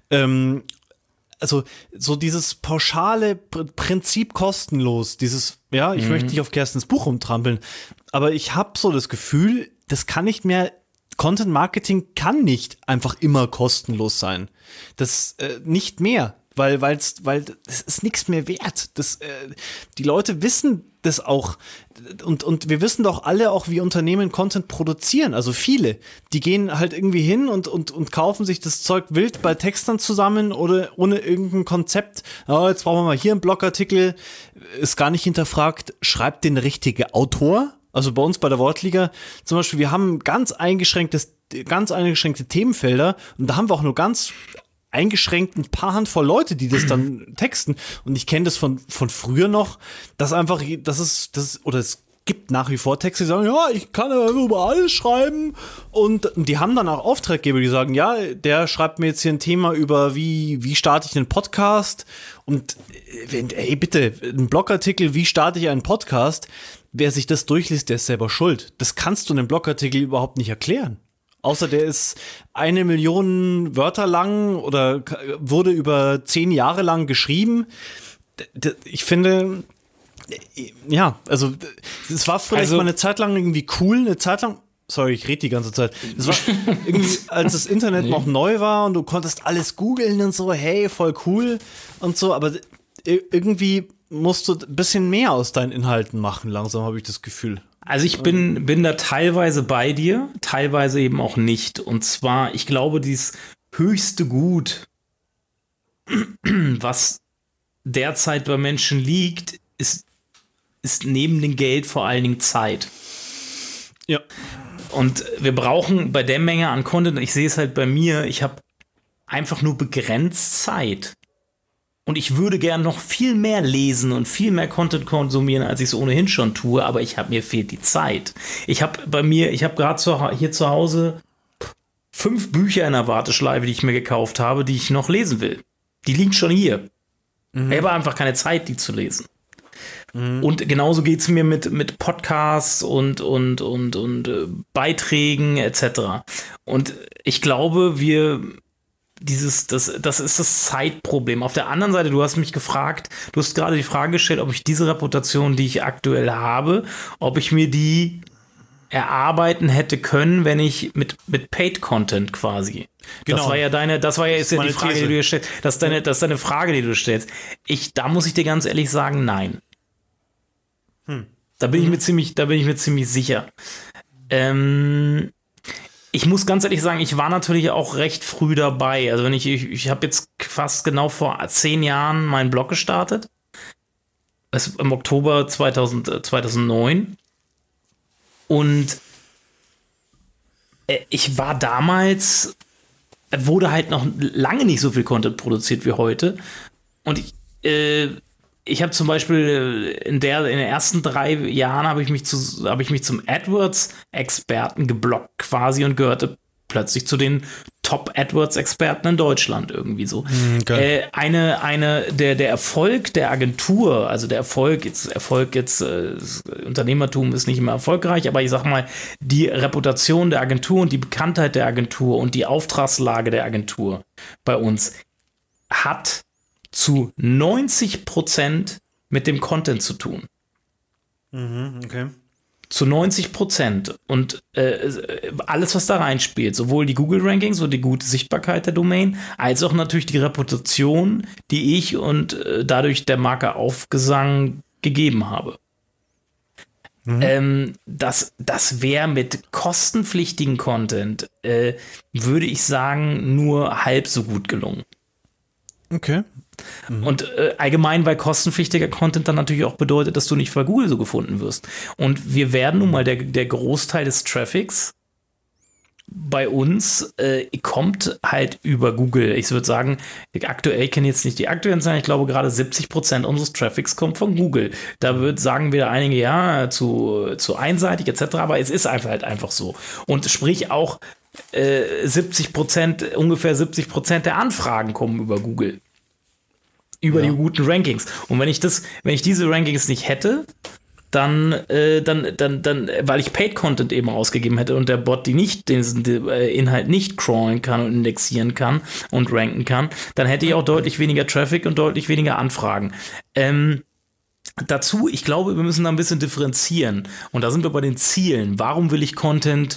Also so dieses pauschale Prinzip kostenlos, ich möchte nicht auf Kerstens Buch rumtrampeln, aber ich habe so das Gefühl, das kann nicht mehr, Content Marketing kann nicht einfach immer kostenlos sein. Das nicht mehr, weil es ist nichts mehr wert. Die Leute wissen das auch und wir wissen doch alle auch, wie Unternehmen Content produzieren. Also viele, die gehen halt irgendwie hin und kaufen sich das Zeug wild bei Textern zusammen oder ohne irgendein Konzept. Oh, jetzt brauchen wir mal hier einen Blogartikel, ist gar nicht hinterfragt, schreibt den richtige Autor. Also bei uns bei der Wortliga zum Beispiel, wir haben ganz eingeschränkte Themenfelder und da haben wir auch nur ganz eingeschränkt ein paar Handvoll Leute, die das dann texten. Und ich kenne das von früher noch, dass einfach, es gibt nach wie vor Texte, die sagen, ja, ich kann ja über alles schreiben. Und die haben dann auch Auftraggeber, die sagen, ja, der schreibt mir jetzt hier ein Thema über, wie starte ich einen Podcast? Und bitte, ein Blogartikel, wie starte ich einen Podcast? Wer sich das durchliest, der ist selber schuld. Das kannst du in einem Blogartikel überhaupt nicht erklären. Außer der ist 1 Million Wörter lang oder wurde über 10 Jahre lang geschrieben. Ich finde, ja, also es war vielleicht mal eine Zeit lang irgendwie cool, sorry, ich rede die ganze Zeit. Das war irgendwie, als das Internet noch neu war und du konntest alles googeln und so, hey, voll cool und so, aber irgendwie musst du ein bisschen mehr aus deinen Inhalten machen, langsam habe ich das Gefühl. Also ich bin da teilweise bei dir, teilweise eben auch nicht. Und zwar, ich glaube, dieses höchste Gut, was derzeit bei Menschen liegt, ist neben dem Geld vor allen Dingen Zeit. Ja. Und wir brauchen bei der Menge an Content, ich sehe es halt bei mir, ich habe einfach nur begrenzt Zeit. Und ich würde gern noch viel mehr lesen und viel mehr Content konsumieren, als ich es ohnehin schon tue, aber mir fehlt die Zeit. Ich habe gerade hier zu Hause 5 Bücher in der Warteschleife, die ich mir gekauft habe, die ich noch lesen will. Die liegen schon hier. Ich habe einfach keine Zeit, die zu lesen. Und genauso geht es mir mit Podcasts und Beiträgen etc. Und ich glaube, das ist das Zeitproblem. Auf der anderen Seite, du hast mich gefragt, du hast gerade die Frage gestellt, ob ich diese Reputation, die ich aktuell habe, ob ich mir die erarbeiten hätte können, wenn ich mit Paid Content quasi. Genau. Das war ja die Frage, die du dir stellst. Das ist deine Frage, die du stellst. Da muss ich dir ganz ehrlich sagen, nein. Da bin ich mir ziemlich sicher. Ich muss ganz ehrlich sagen, ich war natürlich auch recht früh dabei. Also ich habe jetzt fast genau vor 10 Jahren meinen Blog gestartet. Im Oktober 2009. Und ich war damals, wurde halt noch lange nicht so viel Content produziert wie heute. Und ich habe zum Beispiel in den ersten 3 Jahren habe ich mich zum AdWords-Experten geblockt quasi und gehörte plötzlich zu den Top-AdWords-Experten in Deutschland irgendwie so. Okay. Der Erfolg der Agentur, also der Erfolg jetzt Unternehmertum ist nicht immer erfolgreich, aber ich sag mal, die Reputation der Agentur und die Bekanntheit der Agentur und die Auftragslage der Agentur bei uns hat zu 90% mit dem Content zu tun. Okay. Zu 90%. Und alles, was da reinspielt, sowohl die Google-Rankings und die gute Sichtbarkeit der Domain, als auch natürlich die Reputation, die ich und dadurch der Marke Aufgesang gegeben habe. Das wäre mit kostenpflichtigen Content, würde ich sagen, nur halb so gut gelungen. Okay. Und allgemein, weil kostenpflichtiger Content dann natürlich auch bedeutet, dass du nicht bei Google so gefunden wirst. Und wir werden nun mal, der Großteil des Traffics bei uns kommt halt über Google. Ich würde sagen, aktuell, ich kenne jetzt nicht die aktuellen Zahlen, ich glaube gerade 70% unseres Traffics kommt von Google. Da sagen wieder einige, ja, zu einseitig etc., aber es ist einfach so. Und sprich auch ungefähr 70% der Anfragen kommen über Google. Über die guten Rankings. Und wenn ich diese Rankings nicht hätte, dann, weil ich Paid Content eben ausgegeben hätte und der Bot den Inhalt nicht crawlen kann und indexieren kann und ranken kann, dann hätte ich auch deutlich weniger Traffic und deutlich weniger Anfragen. Dazu, ich glaube, wir müssen da ein bisschen differenzieren. Und da sind wir bei den Zielen. Warum will ich Content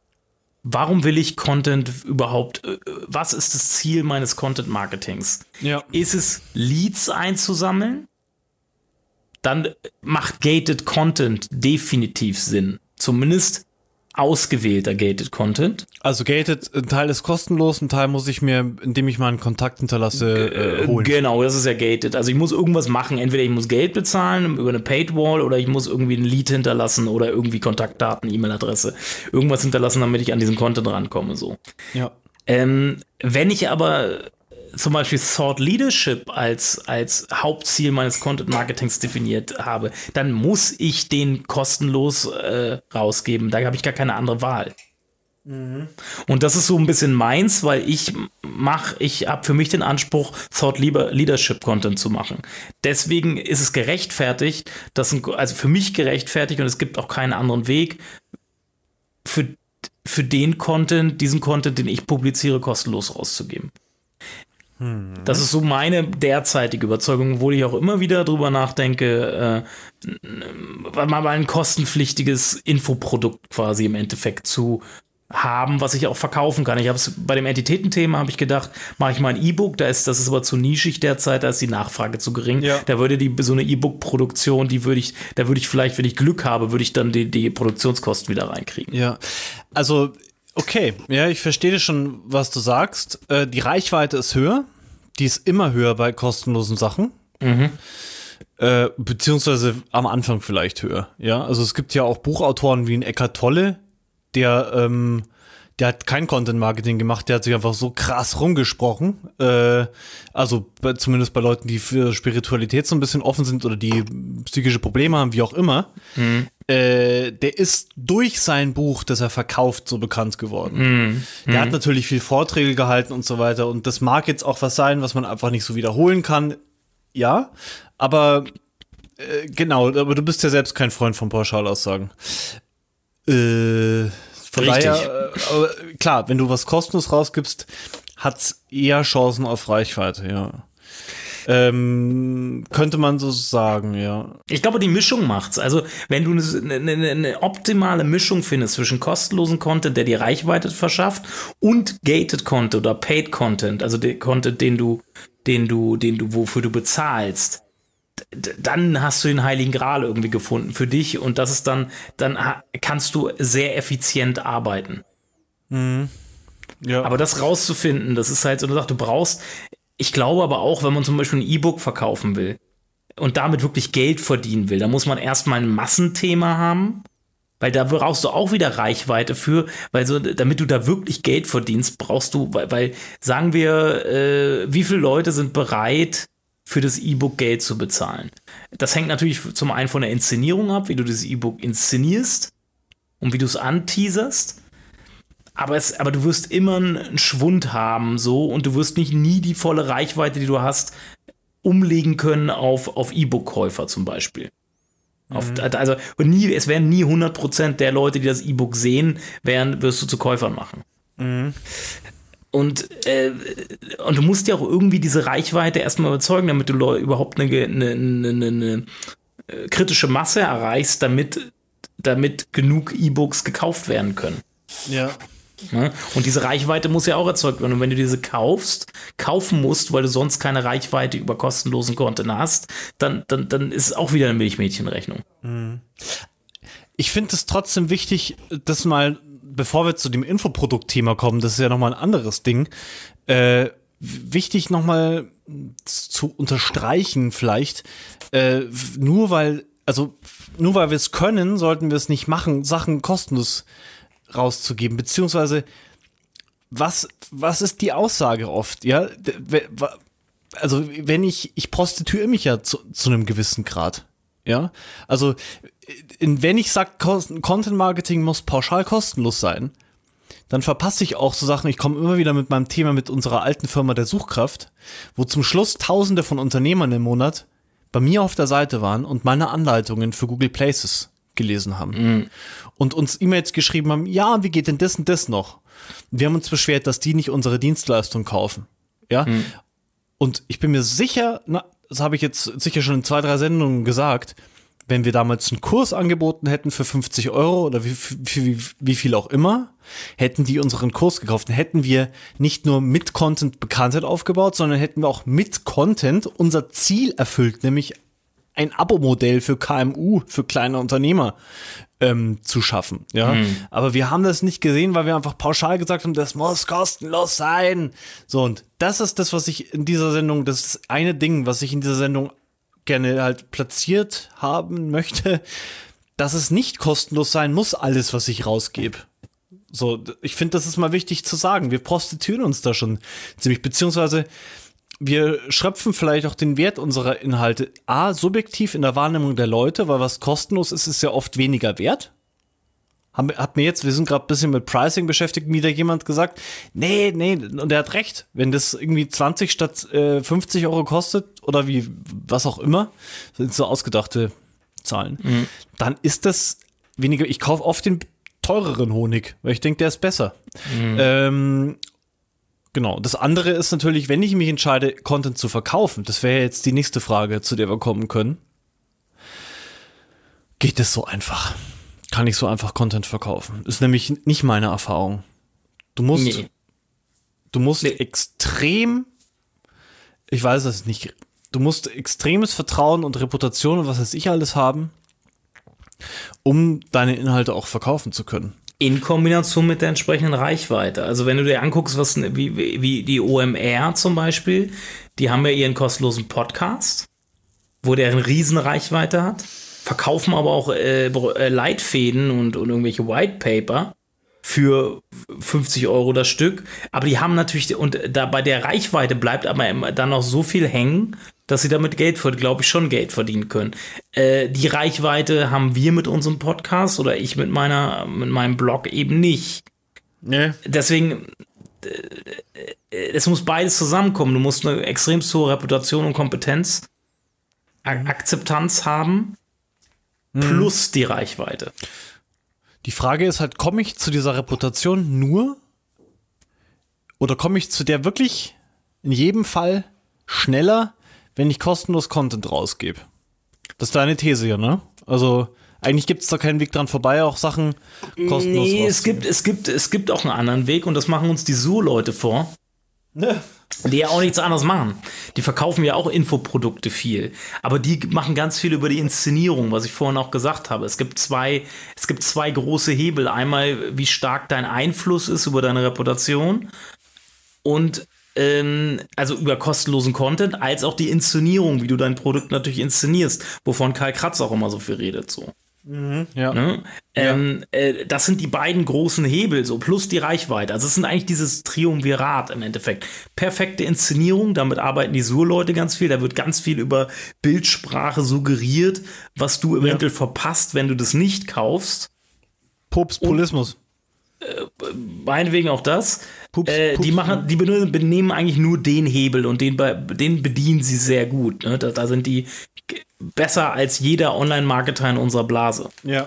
überhaupt, was ist das Ziel meines Content-Marketings? Ja. Ist es, Leads einzusammeln? Dann macht Gated Content definitiv Sinn. Zumindest ausgewählter Gated Content. Also Gated, ein Teil ist kostenlos, ein Teil muss ich mir, indem ich mal einen Kontakt hinterlasse, holen. Genau, das ist ja Gated. Also ich muss irgendwas machen. Entweder ich muss Geld bezahlen über eine Paid Wall oder ich muss irgendwie ein Lead hinterlassen oder irgendwie Kontaktdaten, E-Mail-Adresse. Irgendwas hinterlassen, damit ich an diesen Content rankomme. So. Ja. Wenn ich aber zum Beispiel Thought Leadership als Hauptziel meines Content-Marketings definiert habe, dann muss ich den kostenlos rausgeben. Da habe ich gar keine andere Wahl. Und das ist so ein bisschen meins, weil ich habe für mich den Anspruch, Thought Leadership Content zu machen. Deswegen ist es gerechtfertigt, also für mich gerechtfertigt und es gibt auch keinen anderen Weg, für diesen Content, den ich publiziere, kostenlos rauszugeben. Das ist so meine derzeitige Überzeugung, obwohl ich auch immer wieder drüber nachdenke, mal ein kostenpflichtiges Infoprodukt quasi im Endeffekt zu haben, was ich auch verkaufen kann. Ich habe es bei dem Entitätenthema habe ich gedacht, mache ich mal ein E-Book, das ist aber zu nischig derzeit, da ist die Nachfrage zu gering. Ja. Da würde so eine E-Book-Produktion, da würde ich vielleicht, wenn ich Glück habe, würde ich dann die Produktionskosten wieder reinkriegen. Ja, also okay, ja, ich verstehe schon, was du sagst. Die Reichweite ist höher. Die ist immer höher bei kostenlosen Sachen. Beziehungsweise am Anfang vielleicht höher. Ja, also es gibt ja auch Buchautoren wie ein Eckhart Tolle, der der hat kein Content-Marketing gemacht, der hat sich einfach so krass rumgesprochen. Zumindest bei Leuten, die für Spiritualität so ein bisschen offen sind oder die psychische Probleme haben, wie auch immer. Der ist durch sein Buch, das er verkauft, so bekannt geworden. Der hat natürlich viel Vorträge gehalten und so weiter. Und das mag jetzt auch was sein, was man einfach nicht so wiederholen kann. Ja, aber genau, aber du bist ja selbst kein Freund von Pauschalaussagen. Von daher, klar, wenn du was kostenlos rausgibst, hat's eher Chancen auf Reichweite, ja. Könnte man so sagen, ja. Ich glaube, die Mischung macht's. Also, wenn du eine optimale Mischung findest zwischen kostenlosen Content, der dir Reichweite verschafft, und gated Content oder paid Content, also der Content, wofür du bezahlst, dann hast du den Heiligen Gral irgendwie gefunden für dich und das ist dann kannst du sehr effizient arbeiten. Ja. Aber das rauszufinden, das ist halt so eine Sache, ich glaube aber auch, wenn man zum Beispiel ein E-Book verkaufen will und damit wirklich Geld verdienen will, da muss man erstmal ein Massenthema haben, weil da brauchst du auch wieder Reichweite für, weil damit du da wirklich Geld verdienst, brauchst du, weil sagen wir, wie viele Leute sind bereit, für das E-Book Geld zu bezahlen. Das hängt natürlich zum einen von der Inszenierung ab, wie du das E-Book inszenierst und wie du es anteaserst. Aber du wirst immer einen Schwund haben so und du wirst nie die volle Reichweite, die du hast, umlegen können auf E-Book-Käufer zum Beispiel. Es werden nie 100% der Leute, die das E-Book sehen, wirst du zu Käufern machen. Und du musst ja auch irgendwie diese Reichweite erstmal überzeugen, damit du überhaupt eine kritische Masse erreichst, damit genug E-Books gekauft werden können. Ja. Und diese Reichweite muss ja auch erzeugt werden. Und wenn du diese kaufen musst, weil du sonst keine Reichweite über kostenlosen Content hast, dann ist es auch wieder eine Milchmädchenrechnung. Ich finde es trotzdem wichtig, dass mal, bevor wir zu dem Infoprodukt-Thema kommen, das ist ja nochmal ein anderes Ding, wichtig nochmal zu unterstreichen vielleicht, nur weil wir es können, sollten wir es nicht machen, Sachen kostenlos rauszugeben, beziehungsweise was ist die Aussage oft, ja, also wenn ich prostituiere mich ja zu einem gewissen Grad, ja, also wenn ich sage, Content Marketing muss pauschal kostenlos sein, dann verpasse ich auch so Sachen, ich komme immer wieder mit meinem Thema mit unserer alten Firma der Suchkraft, wo zum Schluss Tausende von Unternehmern im Monat bei mir auf der Seite waren und meine Anleitungen für Google Places gelesen haben und uns E-Mails geschrieben haben, ja, wie geht denn das und das noch? Wir haben uns beschwert, dass die nicht unsere Dienstleistung kaufen. Ja. Und ich bin mir sicher, das habe ich jetzt sicher schon in 2, 3 Sendungen gesagt, wenn wir damals einen Kurs angeboten hätten für 50 € oder wie viel auch immer, hätten die unseren Kurs gekauft. Dann hätten wir nicht nur mit Content Bekanntheit aufgebaut, sondern hätten wir auch mit Content unser Ziel erfüllt, nämlich ein Abo-Modell für KMU, für kleine Unternehmer zu schaffen. Ja? Aber wir haben das nicht gesehen, weil wir einfach pauschal gesagt haben, das muss kostenlos sein. So, und das ist das, was ich in dieser Sendung, das eine Ding, was ich in dieser Sendung gerne halt platziert haben möchte, dass es nicht kostenlos sein muss, alles, was ich rausgebe. So, ich finde, das ist mal wichtig zu sagen. Wir prostituieren uns da schon ziemlich, beziehungsweise wir schröpfen vielleicht auch den Wert unserer Inhalte subjektiv in der Wahrnehmung der Leute, weil was kostenlos ist, ist ja oft weniger wert. Wir sind gerade ein bisschen mit Pricing beschäftigt, mir da jemand gesagt, nee, und der hat recht, wenn das irgendwie 20 statt 50 € kostet oder was auch immer, sind so ausgedachte Zahlen, dann ist das weniger, ich kaufe oft den teureren Honig, weil ich denke, der ist besser. Genau, das andere ist natürlich, wenn ich mich entscheide, Content zu verkaufen, das wäre jetzt die nächste Frage, zu der wir kommen können. Geht das so einfach? Kann ich so einfach Content verkaufen? Ist nämlich nicht meine Erfahrung. Du musst extrem, ich weiß es nicht, du musst extremes Vertrauen und Reputation und was weiß ich alles haben, um deine Inhalte auch verkaufen zu können. In Kombination mit der entsprechenden Reichweite. Also wenn du dir anguckst, wie die OMR zum Beispiel, die haben ja ihren kostenlosen Podcast, wo der eine riesen Reichweite hat, verkaufen aber auch Leitfäden und irgendwelche White Paper für 50 Euro das Stück. Aber die haben natürlich, und da bei der Reichweite bleibt aber immer dann noch so viel hängen, dass sie damit glaube ich, schon Geld verdienen können. Die Reichweite haben wir mit unserem Podcast oder ich mit meinem Blog eben nicht. Nee. Deswegen, es muss beides zusammenkommen. Du musst eine extrem hohe Reputation und Kompetenz, Akzeptanz haben, plus die Reichweite. Die Frage ist halt, komme ich zu dieser Reputation nur oder komme ich zu der wirklich in jedem Fall schneller, wenn ich kostenlos Content rausgebe? Das ist deine These ja, ne? Also eigentlich gibt es da keinen Weg dran vorbei, auch Sachen kostenlos rauszugeben. Es gibt auch einen anderen Weg und das machen uns die Leute vor. Ne? Die ja auch nichts anderes machen. Die verkaufen ja auch Infoprodukte viel. Aber die machen ganz viel über die Inszenierung, was ich vorhin auch gesagt habe. Es gibt zwei große Hebel. Einmal, wie stark dein Einfluss ist über deine Reputation und also über kostenlosen Content, als auch die Inszenierung, wie du dein Produkt natürlich inszenierst, wovon Karl Kratz auch immer so viel redet. So. Ja. Ne? Das sind die beiden großen Hebel, so plus die Reichweite. Also es sind eigentlich dieses Triumvirat im Endeffekt. Perfekte Inszenierung, damit arbeiten die Sur-Leute ganz viel. Da wird ganz viel über Bildsprache suggeriert, was du eventuell verpasst, wenn du das nicht kaufst. Populismus. Meinetwegen auch das. Die benehmen eigentlich nur den Hebel und den bedienen sie sehr gut. Ne? Da sind die besser als jeder Online-Marketer in unserer Blase. Ja.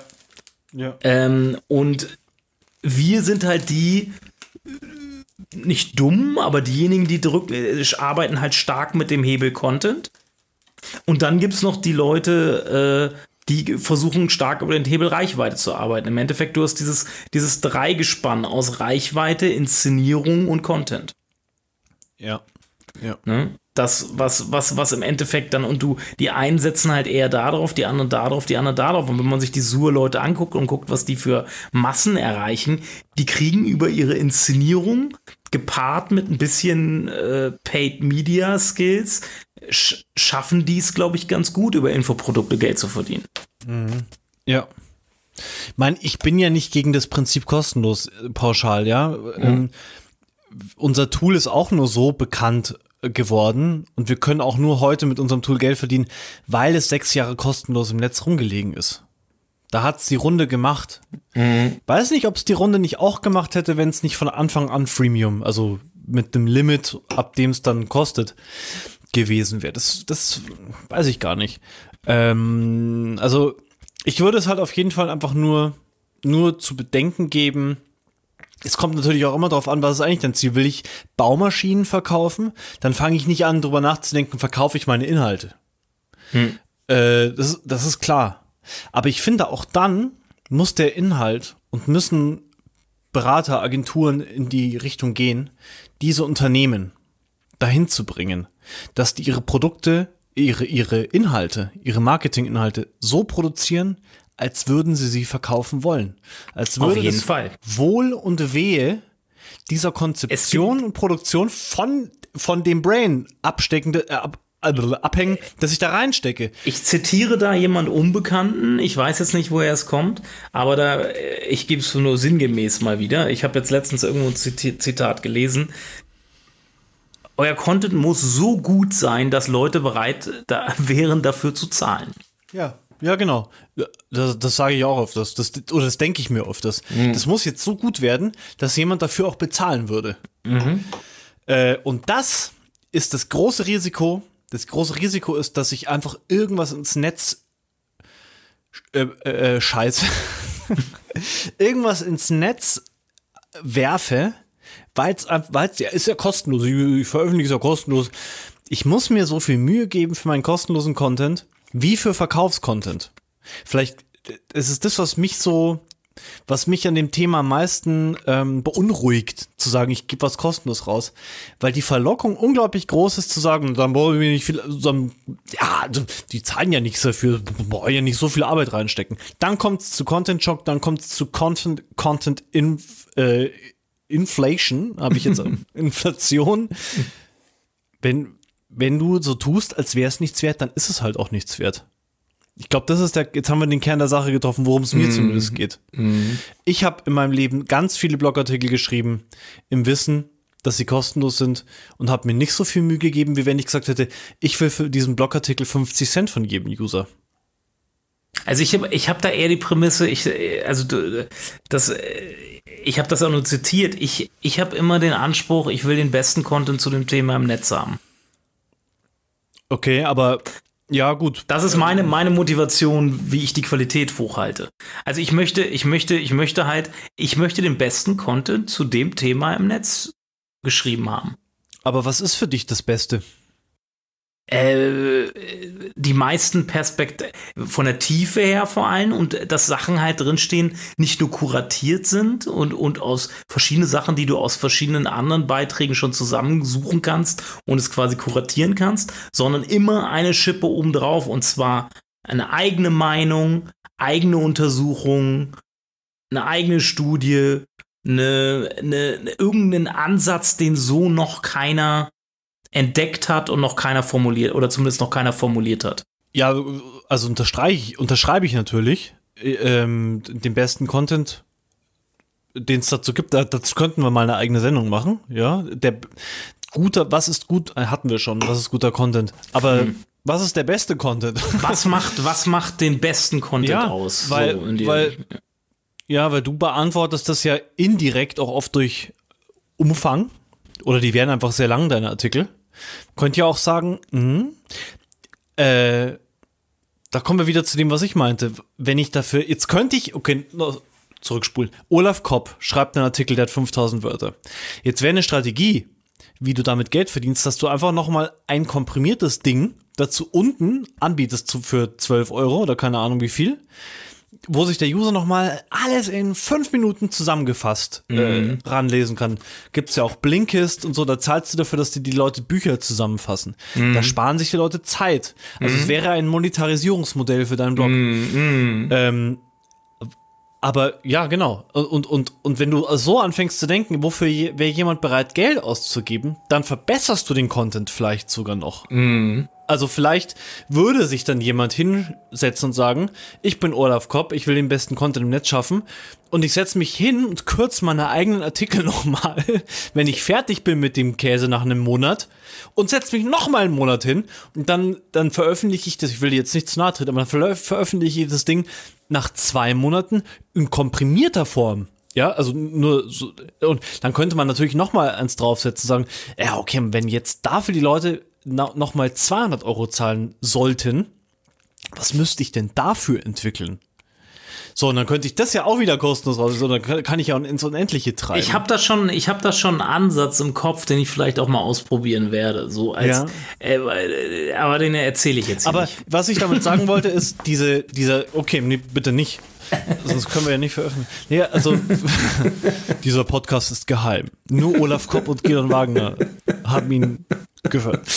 Und wir sind halt die, nicht dumm, aber diejenigen, die arbeiten halt stark mit dem Hebel Content. Und dann gibt es noch die Leute, die versuchen stark über den Hebel Reichweite zu arbeiten. Im Endeffekt, du hast dieses Dreigespann aus Reichweite, Inszenierung und Content. Ja. Ne? Das, was im Endeffekt dann, und die einen setzen halt eher darauf, die anderen darauf, die anderen darauf. Und wenn man sich die Sur-Leute anguckt und guckt, was die für Massen erreichen, die kriegen über ihre Inszenierung, gepaart mit ein bisschen Paid Media Skills, schaffen die es, glaube ich, ganz gut, über Infoprodukte Geld zu verdienen. Ja. Ich bin ja nicht gegen das Prinzip kostenlos pauschal, ja. Unser Tool ist auch nur so bekannt geworden und wir können auch nur heute mit unserem Tool Geld verdienen, weil es 6 Jahre kostenlos im Netz rumgelegen ist. Da hat es die Runde gemacht. Weiß nicht, ob es die Runde nicht auch gemacht hätte, wenn es nicht von Anfang an Freemium, also mit dem Limit, ab dem es dann kostet, gewesen wäre. Das weiß ich gar nicht. Also ich würde es halt auf jeden Fall einfach nur zu bedenken geben. Es kommt natürlich auch immer darauf an, was ist eigentlich dein Ziel? Will ich Baumaschinen verkaufen? Dann fange ich nicht an, drüber nachzudenken, verkaufe ich meine Inhalte. Das ist klar. Aber ich finde, auch dann muss der Inhalt und müssen Berater, Agenturen in die Richtung gehen, diese Unternehmen dahin zu bringen, dass die ihre Produkte, ihre Inhalte, ihre Marketinginhalte so produzieren, als würden sie verkaufen wollen. Als würde auf jeden Fall Wohl und Wehe dieser Konzeption und Produktion von dem Brain abhängen, dass ich da reinstecke. Ich zitiere da jemand Unbekannten, ich weiß jetzt nicht, woher es kommt, aber ich gebe es nur sinngemäß mal wieder. Ich habe jetzt letztens irgendwo ein Zitat gelesen. Euer Content muss so gut sein, dass Leute bereit wären, dafür zu zahlen. Ja, genau. Das sage ich auch oft. Das denke ich mir oft. Das muss jetzt so gut werden, dass jemand dafür auch bezahlen würde. Und das ist das große Risiko. Das große Risiko ist, dass ich einfach irgendwas ins Netz scheiße. irgendwas ins Netz werfe, weil es ja ist ja kostenlos. Ich veröffentliche es ja kostenlos. Ich muss mir so viel Mühe geben für meinen kostenlosen Content, wie für Verkaufscontent. Vielleicht ist es das, was mich an dem Thema am meisten beunruhigt, zu sagen, ich gebe was kostenlos raus. Weil die Verlockung unglaublich groß ist, zu sagen, dann brauche ich nicht viel, die zahlen ja nichts dafür, brauche ja nicht so viel Arbeit reinstecken. Dann kommt es zu Content Shock, dann kommt es zu Content Inflation, habe ich jetzt Inflation. Wenn du so tust, als wäre es nichts wert, dann ist es halt auch nichts wert. Ich glaube, jetzt haben wir den Kern der Sache getroffen, worum es mir zumindest geht. Ich habe in meinem Leben ganz viele Blogartikel geschrieben, im Wissen, dass sie kostenlos sind und habe mir nicht so viel Mühe gegeben, wie wenn ich gesagt hätte, ich will für diesen Blogartikel 50 Cent von jedem User. Also ich hab da eher die Prämisse, ich habe das auch nur zitiert, ich habe immer den Anspruch, ich will den besten Content zu dem Thema im Netz haben. Okay, aber ja, gut. Das ist meine Motivation, wie ich die Qualität hochhalte. Also ich möchte den besten Content zu dem Thema im Netz geschrieben haben. Aber was ist für dich das Beste? Die meisten von der Tiefe her vor allem und dass Sachen halt drinstehen, nicht nur kuratiert sind und aus verschiedene Sachen, die du aus verschiedenen anderen Beiträgen schon zusammensuchen kannst und es quasi kuratieren kannst, sondern immer eine Schippe obendrauf und zwar eine eigene Meinung, eigene Untersuchung, eine eigene Studie, irgendeinen Ansatz, den so noch keiner entdeckt hat und noch keiner formuliert oder zumindest noch keiner formuliert hat. Ja, also unterschreibe ich natürlich den besten Content, den es dazu gibt. Dazu könnten wir mal eine eigene Sendung machen. Ja, was ist gut, hatten wir schon, was ist guter Content. Aber was ist der beste Content? Was macht den besten Content aus? Weil du beantwortest das ja indirekt auch oft durch Umfang. Oder die werden einfach sehr lang, deine Artikel. Könnt ihr auch sagen, da kommen wir wieder zu dem, was ich meinte. Wenn ich dafür, jetzt könnte ich, okay, zurückspulen. Olaf Kopp schreibt einen Artikel, der hat 5000 Wörter. Jetzt wäre eine Strategie, wie du damit Geld verdienst, dass du einfach nochmal ein komprimiertes Ding dazu unten anbietest für 12 Euro oder keine Ahnung wie viel, wo sich der User nochmal alles in 5 Minuten zusammengefasst ranlesen kann. Gibt's ja auch Blinkist und so, da zahlst du dafür, dass die Leute Bücher zusammenfassen. Da sparen sich die Leute Zeit. Also es wäre ein Monetarisierungsmodell für deinen Blog. Aber ja, genau. Und wenn du so anfängst zu denken, wofür wäre jemand bereit, Geld auszugeben, dann verbesserst du den Content vielleicht sogar noch. Also vielleicht würde sich dann jemand hinsetzen und sagen, ich bin Olaf Kopp, ich will den besten Content im Netz schaffen und ich setze mich hin und kürze meine eigenen Artikel nochmal, wenn ich fertig bin mit dem Käse nach einem Monat und setze mich nochmal einen Monat hin und dann veröffentliche ich das, ich will jetzt nicht zu nahe treten, aber dann veröffentliche ich das Ding nach 2 Monaten in komprimierter Form. Ja, also nur so, und dann könnte man natürlich nochmal eins draufsetzen und sagen, ja, okay, wenn jetzt dafür die Leute nochmal 200 Euro zahlen sollten, was müsste ich denn dafür entwickeln? So, und dann könnte ich das ja auch wieder kostenlos raus, so, dann kann ich ja ins Unendliche treiben. Ich habe da schon einen Ansatz im Kopf, den ich vielleicht auch mal ausprobieren werde, so als, aber den erzähle ich jetzt hier nicht. Was ich damit sagen wollte, ist okay, nee, bitte nicht. Sonst können wir ja nicht veröffentlichen. Nee, also, dieser Podcast ist geheim. Nur Olaf Kopp und Gidon Wagner haben ihn gehört.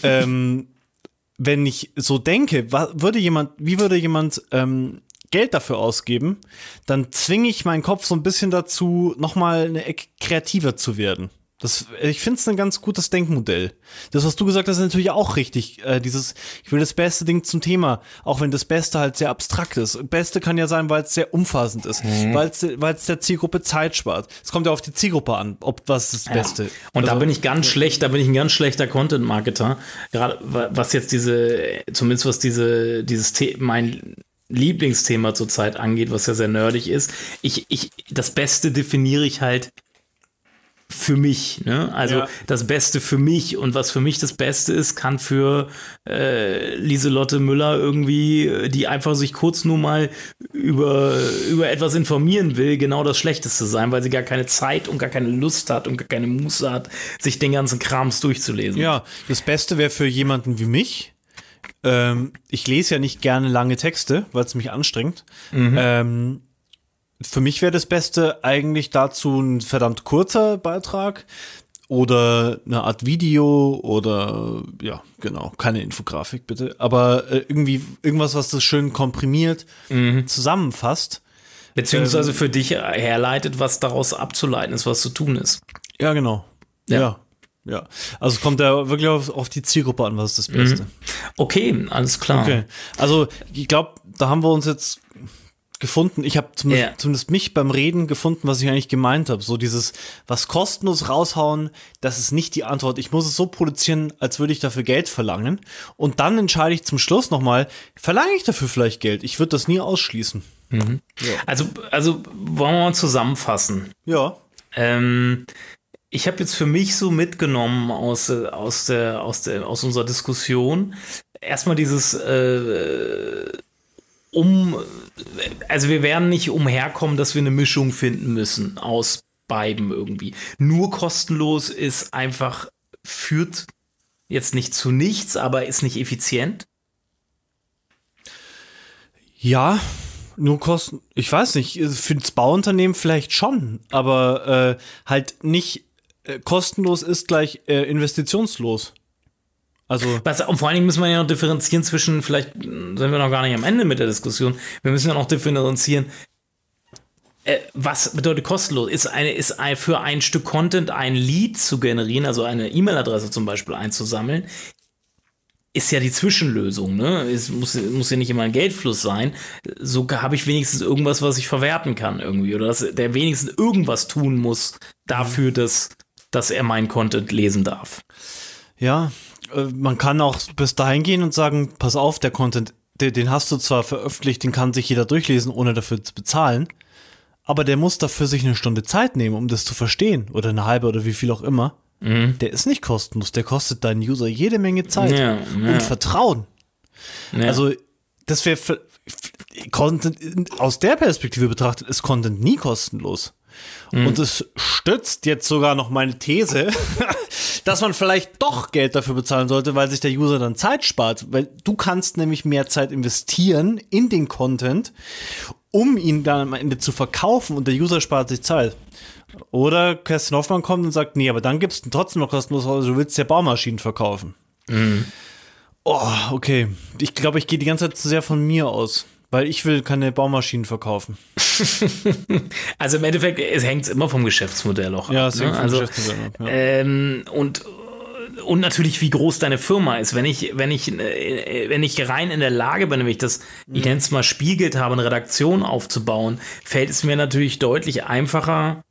Wenn ich so denke, wie würde jemand Geld dafür ausgeben, dann zwinge ich meinen Kopf so ein bisschen dazu, nochmal eine Ecke kreativer zu werden. Ich finde es ein ganz gutes Denkmodell. Das, was du gesagt hast, ist natürlich auch richtig. Ich will das beste Ding zum Thema, auch wenn das Beste halt sehr abstrakt ist. Beste kann ja sein, weil es sehr umfassend ist, weil es der Zielgruppe Zeit spart. Es kommt ja auf die Zielgruppe an, was das Beste. Und da bin ich ganz schlecht, ein ganz schlechter Content-Marketer. Gerade was jetzt mein Lieblingsthema zurzeit angeht, was ja sehr nerdig ist. Das Beste definiere ich halt für mich, ne? Also das Beste für mich und was für mich das Beste ist, kann für Lieselotte Müller irgendwie, die einfach sich kurz nur mal über etwas informieren will, genau das Schlechteste sein, weil sie gar keine Zeit und gar keine Lust hat und gar keine Muße hat, sich den ganzen Krams durchzulesen. Ja, das Beste wäre für jemanden wie mich. Ich lese ja nicht gerne lange Texte, weil es mich anstrengt. Für mich wäre das Beste eigentlich dazu ein verdammt kurzer Beitrag oder eine Art Video oder, ja, genau, keine Infografik bitte, aber irgendwas, was das schön komprimiert zusammenfasst. Beziehungsweise für dich herleitet, was daraus abzuleiten ist, was zu tun ist. Ja, genau. Ja. Ja, also es kommt ja wirklich auf die Zielgruppe an, was ist das Beste. Okay, alles klar. Okay, also ich glaube, da haben wir uns jetzt gefunden. Ich habe zumindest mich beim Reden gefunden, was ich eigentlich gemeint habe. So dieses, was kostenlos raushauen, das ist nicht die Antwort. Ich muss es so produzieren, als würde ich dafür Geld verlangen. Und dann entscheide ich zum Schluss nochmal, verlange ich dafür vielleicht Geld? Ich würde das nie ausschließen. Mhm. Ja. Also wollen wir mal zusammenfassen. Ja. Ich habe jetzt für mich so mitgenommen aus unserer Diskussion erstmal dieses also wir werden nicht umherkommen, dass wir eine Mischung finden müssen aus beiden irgendwie. Nur kostenlos ist einfach, führt jetzt nicht zu nichts, aber ist nicht effizient. Ja, nur Kosten, ich weiß nicht, für das Bauunternehmen vielleicht schon, aber halt nicht kostenlos ist gleich investitionslos. Also und vor allen Dingen müssen wir ja noch differenzieren zwischen, vielleicht sind wir noch gar nicht am Ende mit der Diskussion, wir müssen ja noch differenzieren, was bedeutet kostenlos? Ist für ein Stück Content ein Lead zu generieren, also eine E-Mail-Adresse zum Beispiel einzusammeln, ist ja die Zwischenlösung, ne? Es muss ja nicht immer ein Geldfluss sein. So habe ich wenigstens irgendwas, was ich verwerten kann irgendwie. Oder dass der wenigstens irgendwas tun muss dafür, dass er meinen Content lesen darf. Ja, man kann auch bis dahin gehen und sagen, pass auf, der Content, den hast du zwar veröffentlicht, den kann sich jeder durchlesen, ohne dafür zu bezahlen, aber der muss dafür sich eine Stunde Zeit nehmen, um das zu verstehen, oder eine halbe oder wie viel auch immer. Mhm. Der ist nicht kostenlos, der kostet deinen User jede Menge Zeit und Vertrauen. Ja. Also das wäre Content, aus der Perspektive betrachtet, ist Content nie kostenlos. Und es stützt jetzt sogar noch meine These, dass man vielleicht doch Geld dafür bezahlen sollte, weil sich der User dann Zeit spart. Weil du kannst nämlich mehr Zeit investieren in den Content, um ihn dann am Ende zu verkaufen und der User spart sich Zeit. Oder Kerstin Hoffmann kommt und sagt, nee, aber dann gibst du trotzdem noch kostenlos, also du willst ja Baumaschinen verkaufen. Mhm. Oh, okay. Ich glaube, ich gehe die ganze Zeit zu sehr von mir aus. Weil ich will keine Baumaschinen verkaufen. Also im Endeffekt, es hängt immer vom Geschäftsmodell auch ab. Ja, es hängt vom Geschäftsmodell ab. Ja. Und natürlich, wie groß deine Firma ist. Wenn ich rein in der Lage bin, wenn ich nenne es mal Spielgeld habe, eine Redaktion aufzubauen, fällt es mir natürlich deutlich einfacher,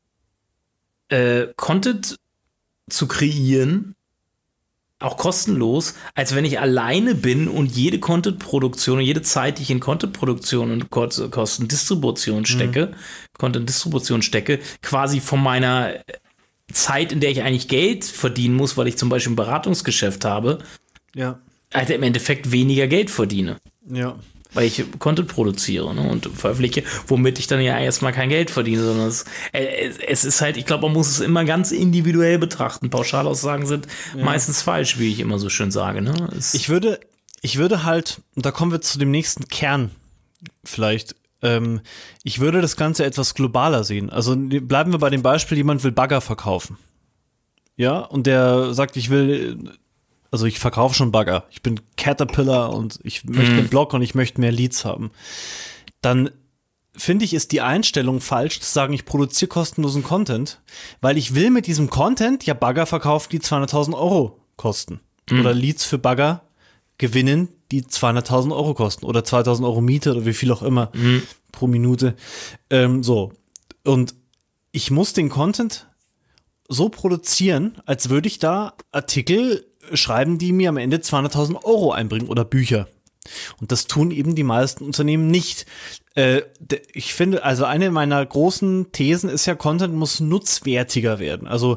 Content zu kreieren, auch kostenlos, als wenn ich alleine bin und jede Content-Produktion und jede Zeit, die ich in Content-Produktion und Content-Distribution stecke, quasi von meiner Zeit, in der ich eigentlich Geld verdienen muss, weil ich zum Beispiel ein Beratungsgeschäft habe, halt im Endeffekt weniger Geld verdiene. Ja. Weil ich Content produziere, ne, und veröffentliche, womit ich dann ja erstmal kein Geld verdiene, sondern es ist halt, ich glaube, man muss es immer ganz individuell betrachten. Pauschalaussagen sind meistens falsch, wie ich immer so schön sage. Ne? Ich würde halt, und da kommen wir zu dem nächsten Kern vielleicht, ich würde das Ganze etwas globaler sehen. Also bleiben wir bei dem Beispiel, jemand will Bagger verkaufen. Ja, und der sagt, ich verkaufe schon Bagger. Ich bin Caterpillar und ich möchte einen Blog und ich möchte mehr Leads haben. Dann finde ich, ist die Einstellung falsch, zu sagen, ich produziere kostenlosen Content, weil ich will mit diesem Content ja Bagger verkaufen, die 200.000 Euro kosten. Oder Leads für Bagger gewinnen, die 200.000 Euro kosten. Oder 2.000 Euro Miete oder wie viel auch immer pro Minute. So. Und ich muss den Content so produzieren, als würde ich da Artikel schreiben, die mir am Ende 200.000 Euro einbringen oder Bücher. Und das tun eben die meisten Unternehmen nicht. Ich finde, also eine meiner großen Thesen ist ja, Content muss nutzwertiger werden. Also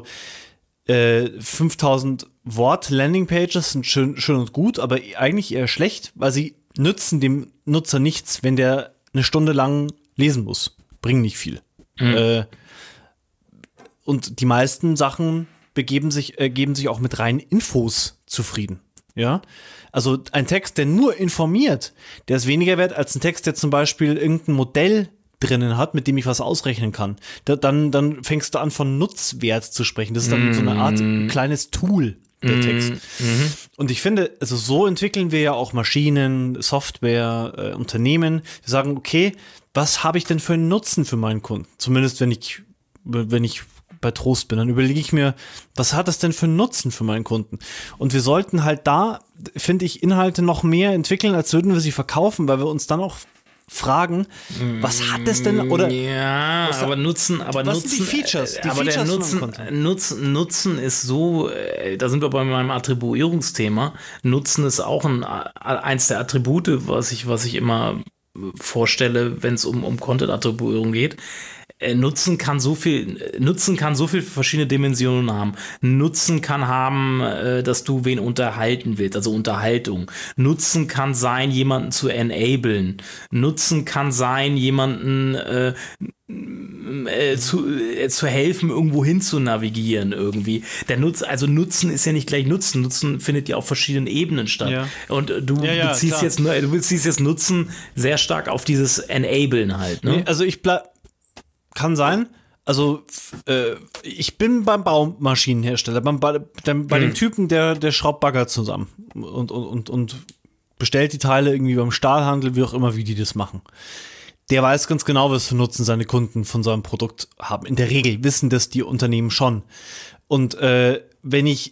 5.000 Wort Landingpages sind schön und gut, aber eigentlich eher schlecht, weil sie nützen dem Nutzer nichts, wenn der eine Stunde lang lesen muss. Bringen nicht viel. Und die meisten Sachen geben sich auch mit reinen Infos zufrieden. Ja, also ein Text, der nur informiert, der ist weniger wert als ein Text, der zum Beispiel irgendein Modell drinnen hat, mit dem ich was ausrechnen kann. Dann fängst du an, von Nutzwert zu sprechen. Das ist dann so eine Art kleines Tool, der Text. Und ich finde, also so entwickeln wir ja auch Maschinen, Software, Unternehmen. Die sagen, okay, was habe ich denn für einen Nutzen für meinen Kunden? Zumindest wenn ich bei Trost bin, dann überlege ich mir, was hat das denn für einen Nutzen für meinen Kunden? Und wir sollten halt da, finde ich, Inhalte noch mehr entwickeln, als würden wir sie verkaufen, weil wir uns dann auch fragen, was hat es denn, oder? Ja, aber Nutzen, was sind die Features? Aber der Nutzen ist so, da sind wir bei meinem Attribuierungsthema. Nutzen ist auch eins der Attribute, was ich immer vorstelle, wenn es um Content-Attribuierung geht. Nutzen kann so viel verschiedene Dimensionen haben. Nutzen kann haben, dass du wen unterhalten willst, also Unterhaltung. Nutzen kann sein, jemanden zu enablen. Nutzen kann sein, jemanden zu helfen, irgendwo hin zu navigieren irgendwie. Nutzen ist ja nicht gleich Nutzen. Nutzen findet ja auf verschiedenen Ebenen statt. Ja. Und du beziehst jetzt Nutzen sehr stark auf dieses Enablen halt. Ne? Nee, also kann sein. Also ich bin beim Baumaschinenhersteller, bei dem Typen, der schraubt Bagger zusammen und bestellt die Teile irgendwie beim Stahlhandel, wie auch immer, wie die das machen. Der weiß ganz genau, was für Nutzen seine Kunden von seinem Produkt haben. In der Regel wissen das die Unternehmen schon. Und ich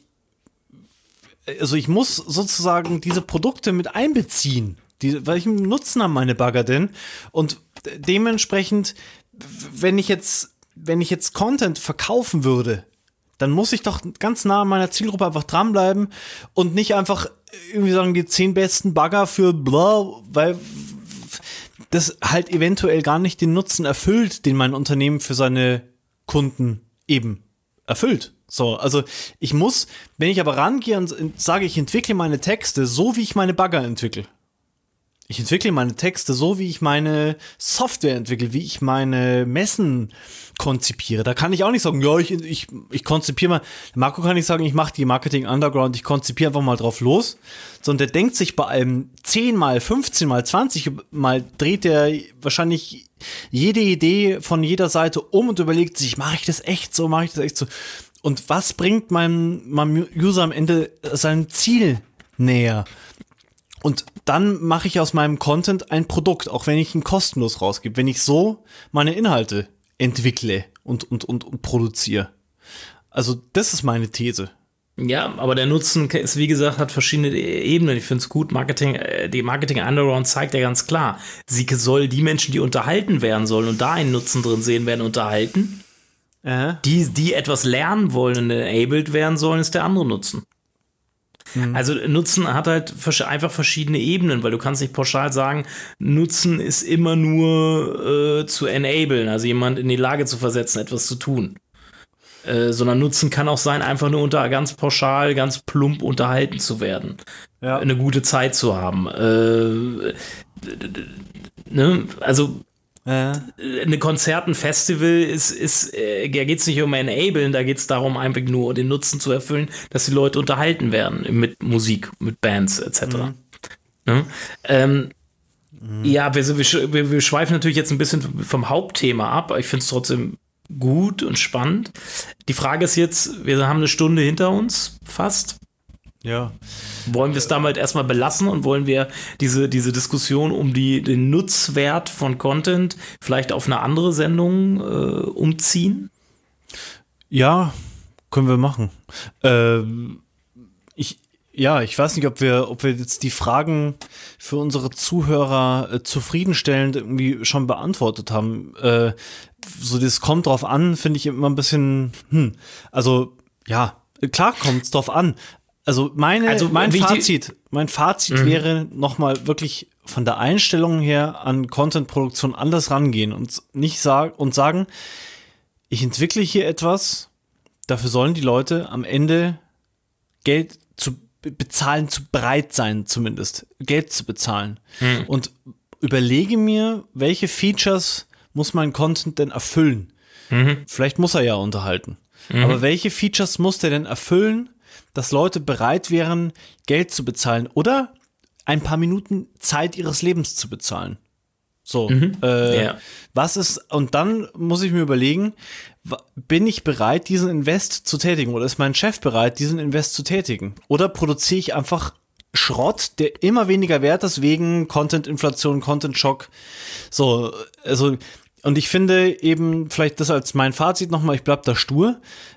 muss sozusagen diese Produkte mit einbeziehen. Welchen Nutzen haben meine Bagger denn? Und dementsprechend, wenn ich jetzt Content verkaufen würde, dann muss ich doch ganz nah an meiner Zielgruppe einfach dranbleiben und nicht einfach irgendwie sagen, die 10 besten Bagger für bla, weil das halt eventuell gar nicht den Nutzen erfüllt, den mein Unternehmen für seine Kunden eben erfüllt. So, also wenn ich aber rangehe und sage, ich entwickle meine Texte so, wie ich meine Bagger entwickle. Ich entwickle meine Texte so, wie ich meine Software entwickle, wie ich meine Messen konzipiere. Da kann ich auch nicht sagen, ja, ich konzipiere mal. Marco kann nicht sagen, ich mache die Marketing Underground, ich konzipiere einfach mal drauf los. Sondern der denkt sich bei einem 10 mal, 15 mal, 20 mal, dreht der wahrscheinlich jede Idee von jeder Seite um und überlegt sich, mache ich das echt so, Und was bringt meinem User am Ende sein Ziel näher? Und dann mache ich aus meinem Content ein Produkt, auch wenn ich ihn kostenlos rausgebe, wenn ich so meine Inhalte entwickle und produziere. Also das ist meine These. Ja, aber der Nutzen ist, wie gesagt, hat verschiedene Ebenen. Ich finde es gut, die Marketing Underground zeigt ja ganz klar, sie soll die Menschen, die unterhalten werden sollen und da einen Nutzen drin sehen, werden unterhalten. Die etwas lernen wollen und enabled werden sollen, ist der andere Nutzen. Also Nutzen hat halt einfach verschiedene Ebenen, weil du kannst nicht pauschal sagen, Nutzen ist immer nur zu enablen, also jemand in die Lage zu versetzen, etwas zu tun. Sondern Nutzen kann auch sein, einfach nur ganz pauschal, ganz plump unterhalten zu werden. Ja. Eine gute Zeit zu haben. Also eine Konzert, ein Festival da geht es nicht um Enablen, da geht es darum, einfach nur den Nutzen zu erfüllen, dass die Leute unterhalten werden mit Musik, mit Bands etc. Ne? Ja, wir schweifen natürlich jetzt ein bisschen vom Hauptthema ab, aber ich finde es trotzdem gut und spannend. Die Frage ist jetzt, wir haben eine Stunde hinter uns, fast. Ja. Wollen wir es damit erstmal belassen und wollen wir diese Diskussion um den Nutzwert von Content vielleicht auf eine andere Sendung umziehen? Ja, können wir machen. Ich weiß nicht, ob wir jetzt die Fragen für unsere Zuhörer zufriedenstellend irgendwie schon beantwortet haben. So, das kommt drauf an, finde ich immer ein bisschen, also, ja, klar kommt es drauf an. Also mein Fazit wäre nochmal wirklich von der Einstellung her an Content-Produktion anders rangehen und nicht sagen, ich entwickle hier etwas, dafür sollen die Leute am Ende Geld zu bezahlen, zu bereit sein zumindest, Geld zu bezahlen. Und überlege mir, welche Features muss mein Content denn erfüllen? Vielleicht muss er ja unterhalten. Aber welche Features muss der denn erfüllen, dass Leute bereit wären, Geld zu bezahlen oder ein paar Minuten Zeit ihres Lebens zu bezahlen? So, was ist, und dann muss ich mir überlegen, bin ich bereit, diesen Invest zu tätigen oder ist mein Chef bereit, diesen Invest zu tätigen? Oder produziere ich einfach Schrott, der immer weniger wert ist wegen Content-Inflation, Content-Schock? So, also, Und ich finde eben, vielleicht das als mein Fazit nochmal, ich bleib da stur,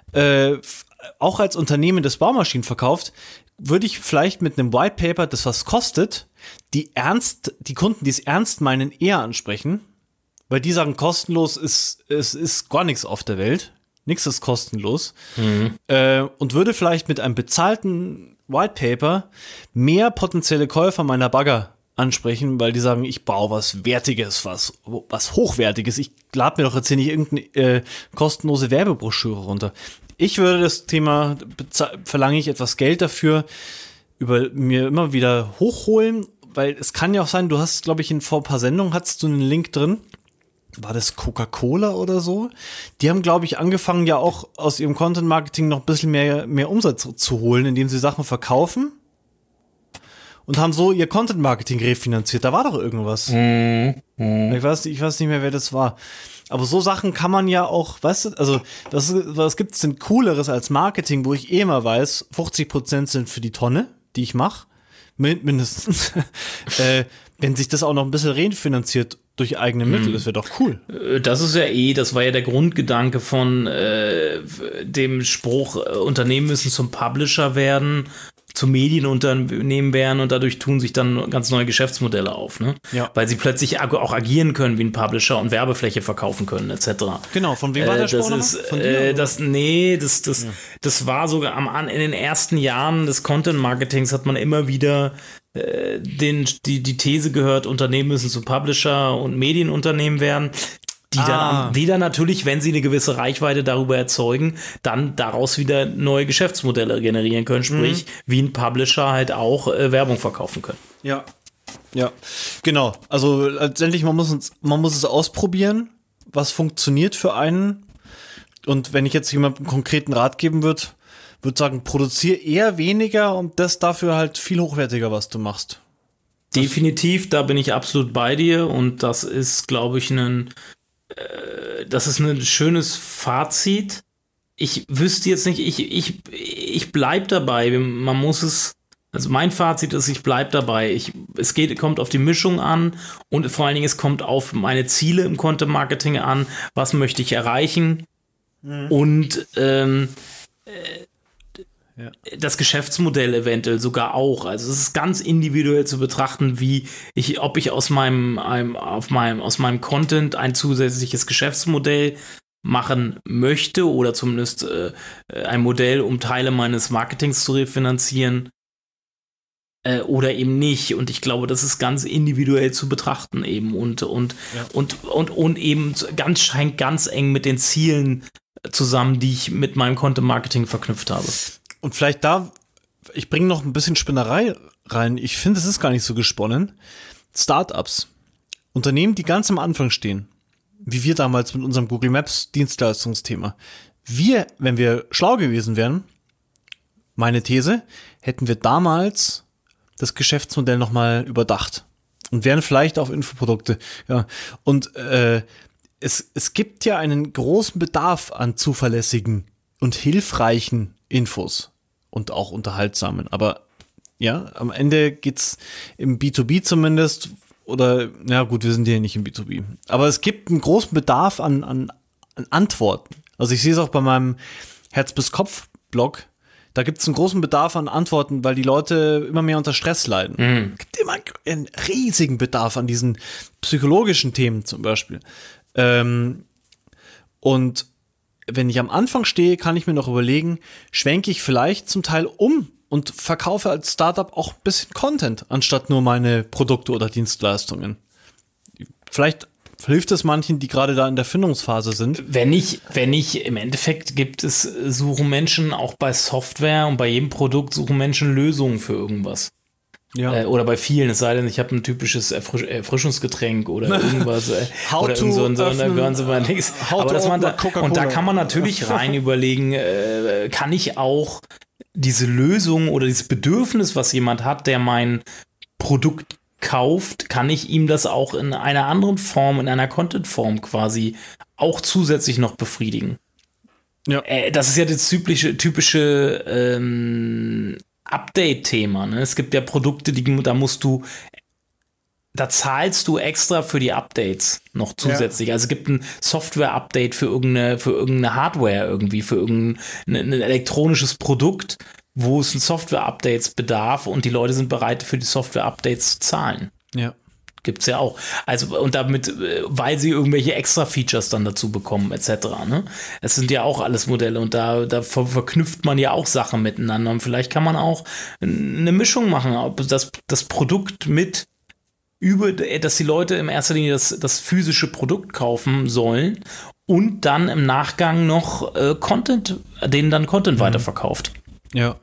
auch als Unternehmen, das Baumaschinen verkauft, würde ich vielleicht mit einem White Paper, das was kostet, die Kunden, die es ernst meinen, eher ansprechen, weil die sagen, kostenlos ist gar nichts auf der Welt. Nichts ist kostenlos. Und würde vielleicht mit einem bezahlten White Paper mehr potenzielle Käufer meiner Bagger ansprechen, weil die sagen, ich baue was Wertiges, was Hochwertiges. Ich lade mir doch jetzt hier nicht irgendeine kostenlose Werbebroschüre runter. Ich würde das Thema, verlange ich etwas Geld dafür, mir immer wieder hochholen, weil es kann ja auch sein, du hast, glaube ich, vor ein paar Sendungen hattest du einen Link drin. War das Coca-Cola oder so? Die haben, glaube ich, angefangen ja auch aus ihrem Content-Marketing noch ein bisschen mehr Umsatz zu holen, indem sie Sachen verkaufen und haben so ihr Content-Marketing refinanziert. Da war doch irgendwas. Ich weiß nicht mehr, wer das war. Aber so Sachen kann man ja auch, weißt du, also was gibt's denn Cooleres als Marketing, wo ich immer weiß, 50% sind für die Tonne, die ich mache, mindestens, wenn sich das auch noch ein bisschen refinanziert durch eigene Mittel, das wäre doch cool. Das ist ja das war ja der Grundgedanke von dem Spruch, Unternehmen müssen zum Publisher werden, zu Medienunternehmen werden und dadurch tun sich dann ganz neue Geschäftsmodelle auf, ne? Ja. Weil sie plötzlich auch agieren können wie ein Publisher und Werbefläche verkaufen können, etc. Genau, von wem war der Spruch nochmal? Von dir, das war sogar in den ersten Jahren des Content-Marketings hat man immer wieder die These gehört, Unternehmen müssen zu Publisher und Medienunternehmen werden, die dann natürlich, wenn sie eine gewisse Reichweite darüber erzeugen, dann daraus wieder neue Geschäftsmodelle generieren können, sprich, wie ein Publisher halt auch Werbung verkaufen können. Ja, genau. Also letztendlich, man muss es ausprobieren, was funktioniert für einen. Und wenn ich jetzt jemandem einen konkreten Rat geben würde sagen, produziere eher weniger und das dafür halt viel hochwertiger, was du machst. Definitiv, da bin ich absolut bei dir und das ist, glaube ich, ein schönes Fazit. Ich wüsste jetzt nicht, ich bleib dabei. Man muss es, also mein Fazit ist, ich bleib dabei. Kommt auf die Mischung an und vor allen Dingen, es kommt auf meine Ziele im Content-Marketing an. Was möchte ich erreichen? Und das Geschäftsmodell eventuell sogar auch. Also es ist ganz individuell zu betrachten, ob ich aus meinem Content ein zusätzliches Geschäftsmodell machen möchte oder zumindest ein Modell, um Teile meines Marketings zu refinanzieren oder eben nicht. Und ich glaube, das ist ganz individuell zu betrachten eben und eben hängt ganz eng mit den Zielen zusammen, die ich mit meinem Content-Marketing verknüpft habe. Und vielleicht ich bringe noch ein bisschen Spinnerei rein. Ich finde, es ist gar nicht so gesponnen. Startups, Unternehmen, die ganz am Anfang stehen, wie wir damals mit unserem Google Maps Dienstleistungsthema. Wenn wir schlau gewesen wären, meine These, hätten wir damals das Geschäftsmodell nochmal überdacht und wären vielleicht auf Infoprodukte. Ja. Und es gibt ja einen großen Bedarf an zuverlässigen und hilfreichen Infos und auch unterhaltsamen. Aber ja, am Ende geht's im B2B zumindest oder, ja gut, wir sind hier nicht im B2B. Aber es gibt einen großen Bedarf an Antworten. Also ich sehe es auch bei meinem Herz-bis-Kopf-Blog. Da gibt es einen großen Bedarf an Antworten, weil die Leute immer mehr unter Stress leiden. Es gibt immer einen riesigen Bedarf an diesen psychologischen Themen zum Beispiel. Und wenn ich am Anfang stehe, kann ich mir noch überlegen, schwenke ich vielleicht zum Teil um und verkaufe als Startup auch ein bisschen Content, anstatt nur meine Produkte oder Dienstleistungen. Vielleicht hilft es manchen, die gerade da in der Findungsphase sind. Wenn ich im Endeffekt suchen Menschen auch bei Software und bei jedem Produkt suchen Menschen Lösungen für irgendwas. Ja. Oder bei vielen, es sei denn, ich habe ein typisches Erfrischungsgetränk oder irgendwas. oder irgend so, und dann gehören sie mal nichts. Aber und da kann man natürlich rein überlegen, kann ich auch diese Lösung oder dieses Bedürfnis, was jemand hat, der mein Produkt kauft, kann ich ihm das auch in einer anderen Form, in einer Content-Form quasi auch zusätzlich noch befriedigen. Ja. Das ist ja das typische Update-Thema. Ne? Es gibt ja Produkte, da musst du da zahlst du extra für die Updates noch zusätzlich. Also es gibt ein Software-Update für irgendeine Hardware irgendwie, für irgendein elektronisches Produkt, wo es ein Software-Updates bedarf und die Leute sind bereit, für die Software-Updates zu zahlen. Ja. Gibt's ja auch. Also, und damit, weil sie irgendwelche Extra-Features dann dazu bekommen, etc. Ne? Es sind ja auch alles Modelle und da verknüpft man ja auch Sachen miteinander. Und vielleicht kann man auch eine Mischung machen, ob das Produkt mit dass die Leute in erster Linie das physische Produkt kaufen sollen und dann im Nachgang noch Content weiterverkauft. Ja.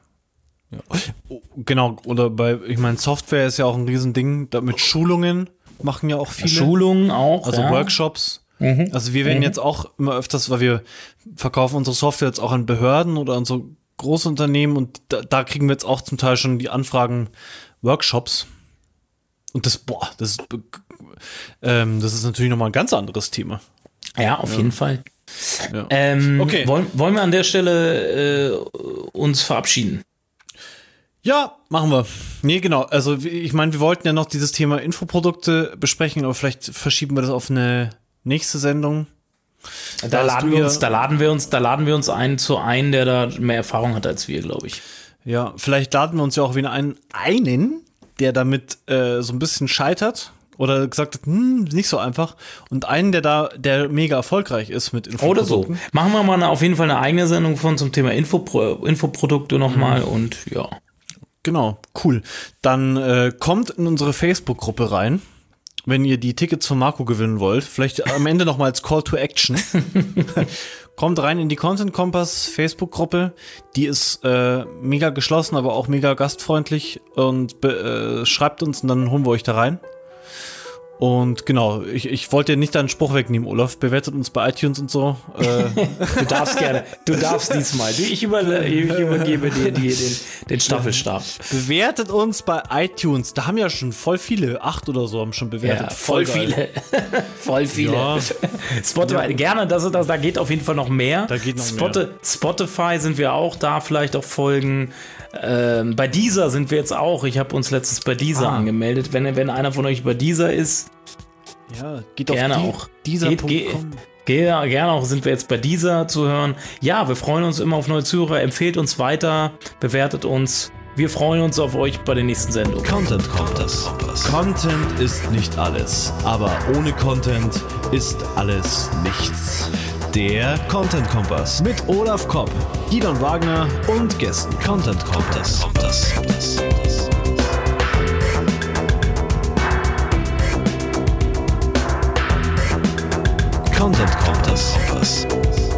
Genau, oder ich meine, Software ist ja auch ein Riesending, mit Schulungen machen ja auch viele. Schulungen auch, also Workshops. Also wir werden jetzt auch immer öfters, weil wir verkaufen unsere Software jetzt auch an Behörden oder an so Großunternehmen und da kriegen wir jetzt auch zum Teil schon die Anfragen Workshops. Und das ist natürlich nochmal ein ganz anderes Thema. Ja, auf jeden Fall. Ja. Okay. Wollen wir an der Stelle uns verabschieden? Ja, machen wir. Nee, genau. Also ich meine, wir wollten ja noch dieses Thema Infoprodukte besprechen, aber vielleicht verschieben wir das auf eine nächste Sendung. Da laden wir uns ein, der da mehr Erfahrung hat als wir, glaube ich. Ja, vielleicht laden wir uns ja auch wieder einen, der damit so ein bisschen scheitert oder gesagt hat, nicht so einfach. Und einen, der mega erfolgreich ist mit Infoprodukten. Oder so. Machen wir mal auf jeden Fall eine eigene Sendung zum Thema Infoprodukte nochmal und ja. Genau, cool. Dann kommt in unsere Facebook-Gruppe rein, wenn ihr die Tickets von Marco gewinnen wollt. Vielleicht am Ende nochmal als Call to Action. Kommt rein in die Content Kompass Facebook-Gruppe. Die ist mega geschlossen, aber auch mega gastfreundlich. Und schreibt uns und dann holen wir euch da rein. Und genau, ich wollte dir nicht deinen Spruch wegnehmen, Olaf. Bewertet uns bei iTunes und so. Du darfst gerne. Du darfst diesmal. Ich übergebe dir den Staffelstab. Bewertet uns bei iTunes. Da haben ja schon voll viele. 8 oder so haben schon bewertet. Ja, voll viele. Voll viele. Ja. Spotify, gerne. Da geht auf jeden Fall noch mehr. Da geht noch mehr. Spotify sind wir auch da. Vielleicht auch Folgen. Bei Deezer sind wir jetzt auch. Ich habe uns letztens bei Deezer angemeldet. Wenn einer von euch bei Deezer ist, ja, geht gerne auf Deezer.com. Gerne auch sind wir jetzt bei Deezer zu hören. Ja, wir freuen uns immer auf neue Zuhörer. Empfehlt uns weiter, bewertet uns. Wir freuen uns auf euch bei der nächsten Sendung. Content Kompass. Content ist nicht alles, aber ohne Content ist alles nichts. Der Content Kompass mit Olaf Kopp, Gidon Wagner und Gästen. Content Kompass. Content Kompass.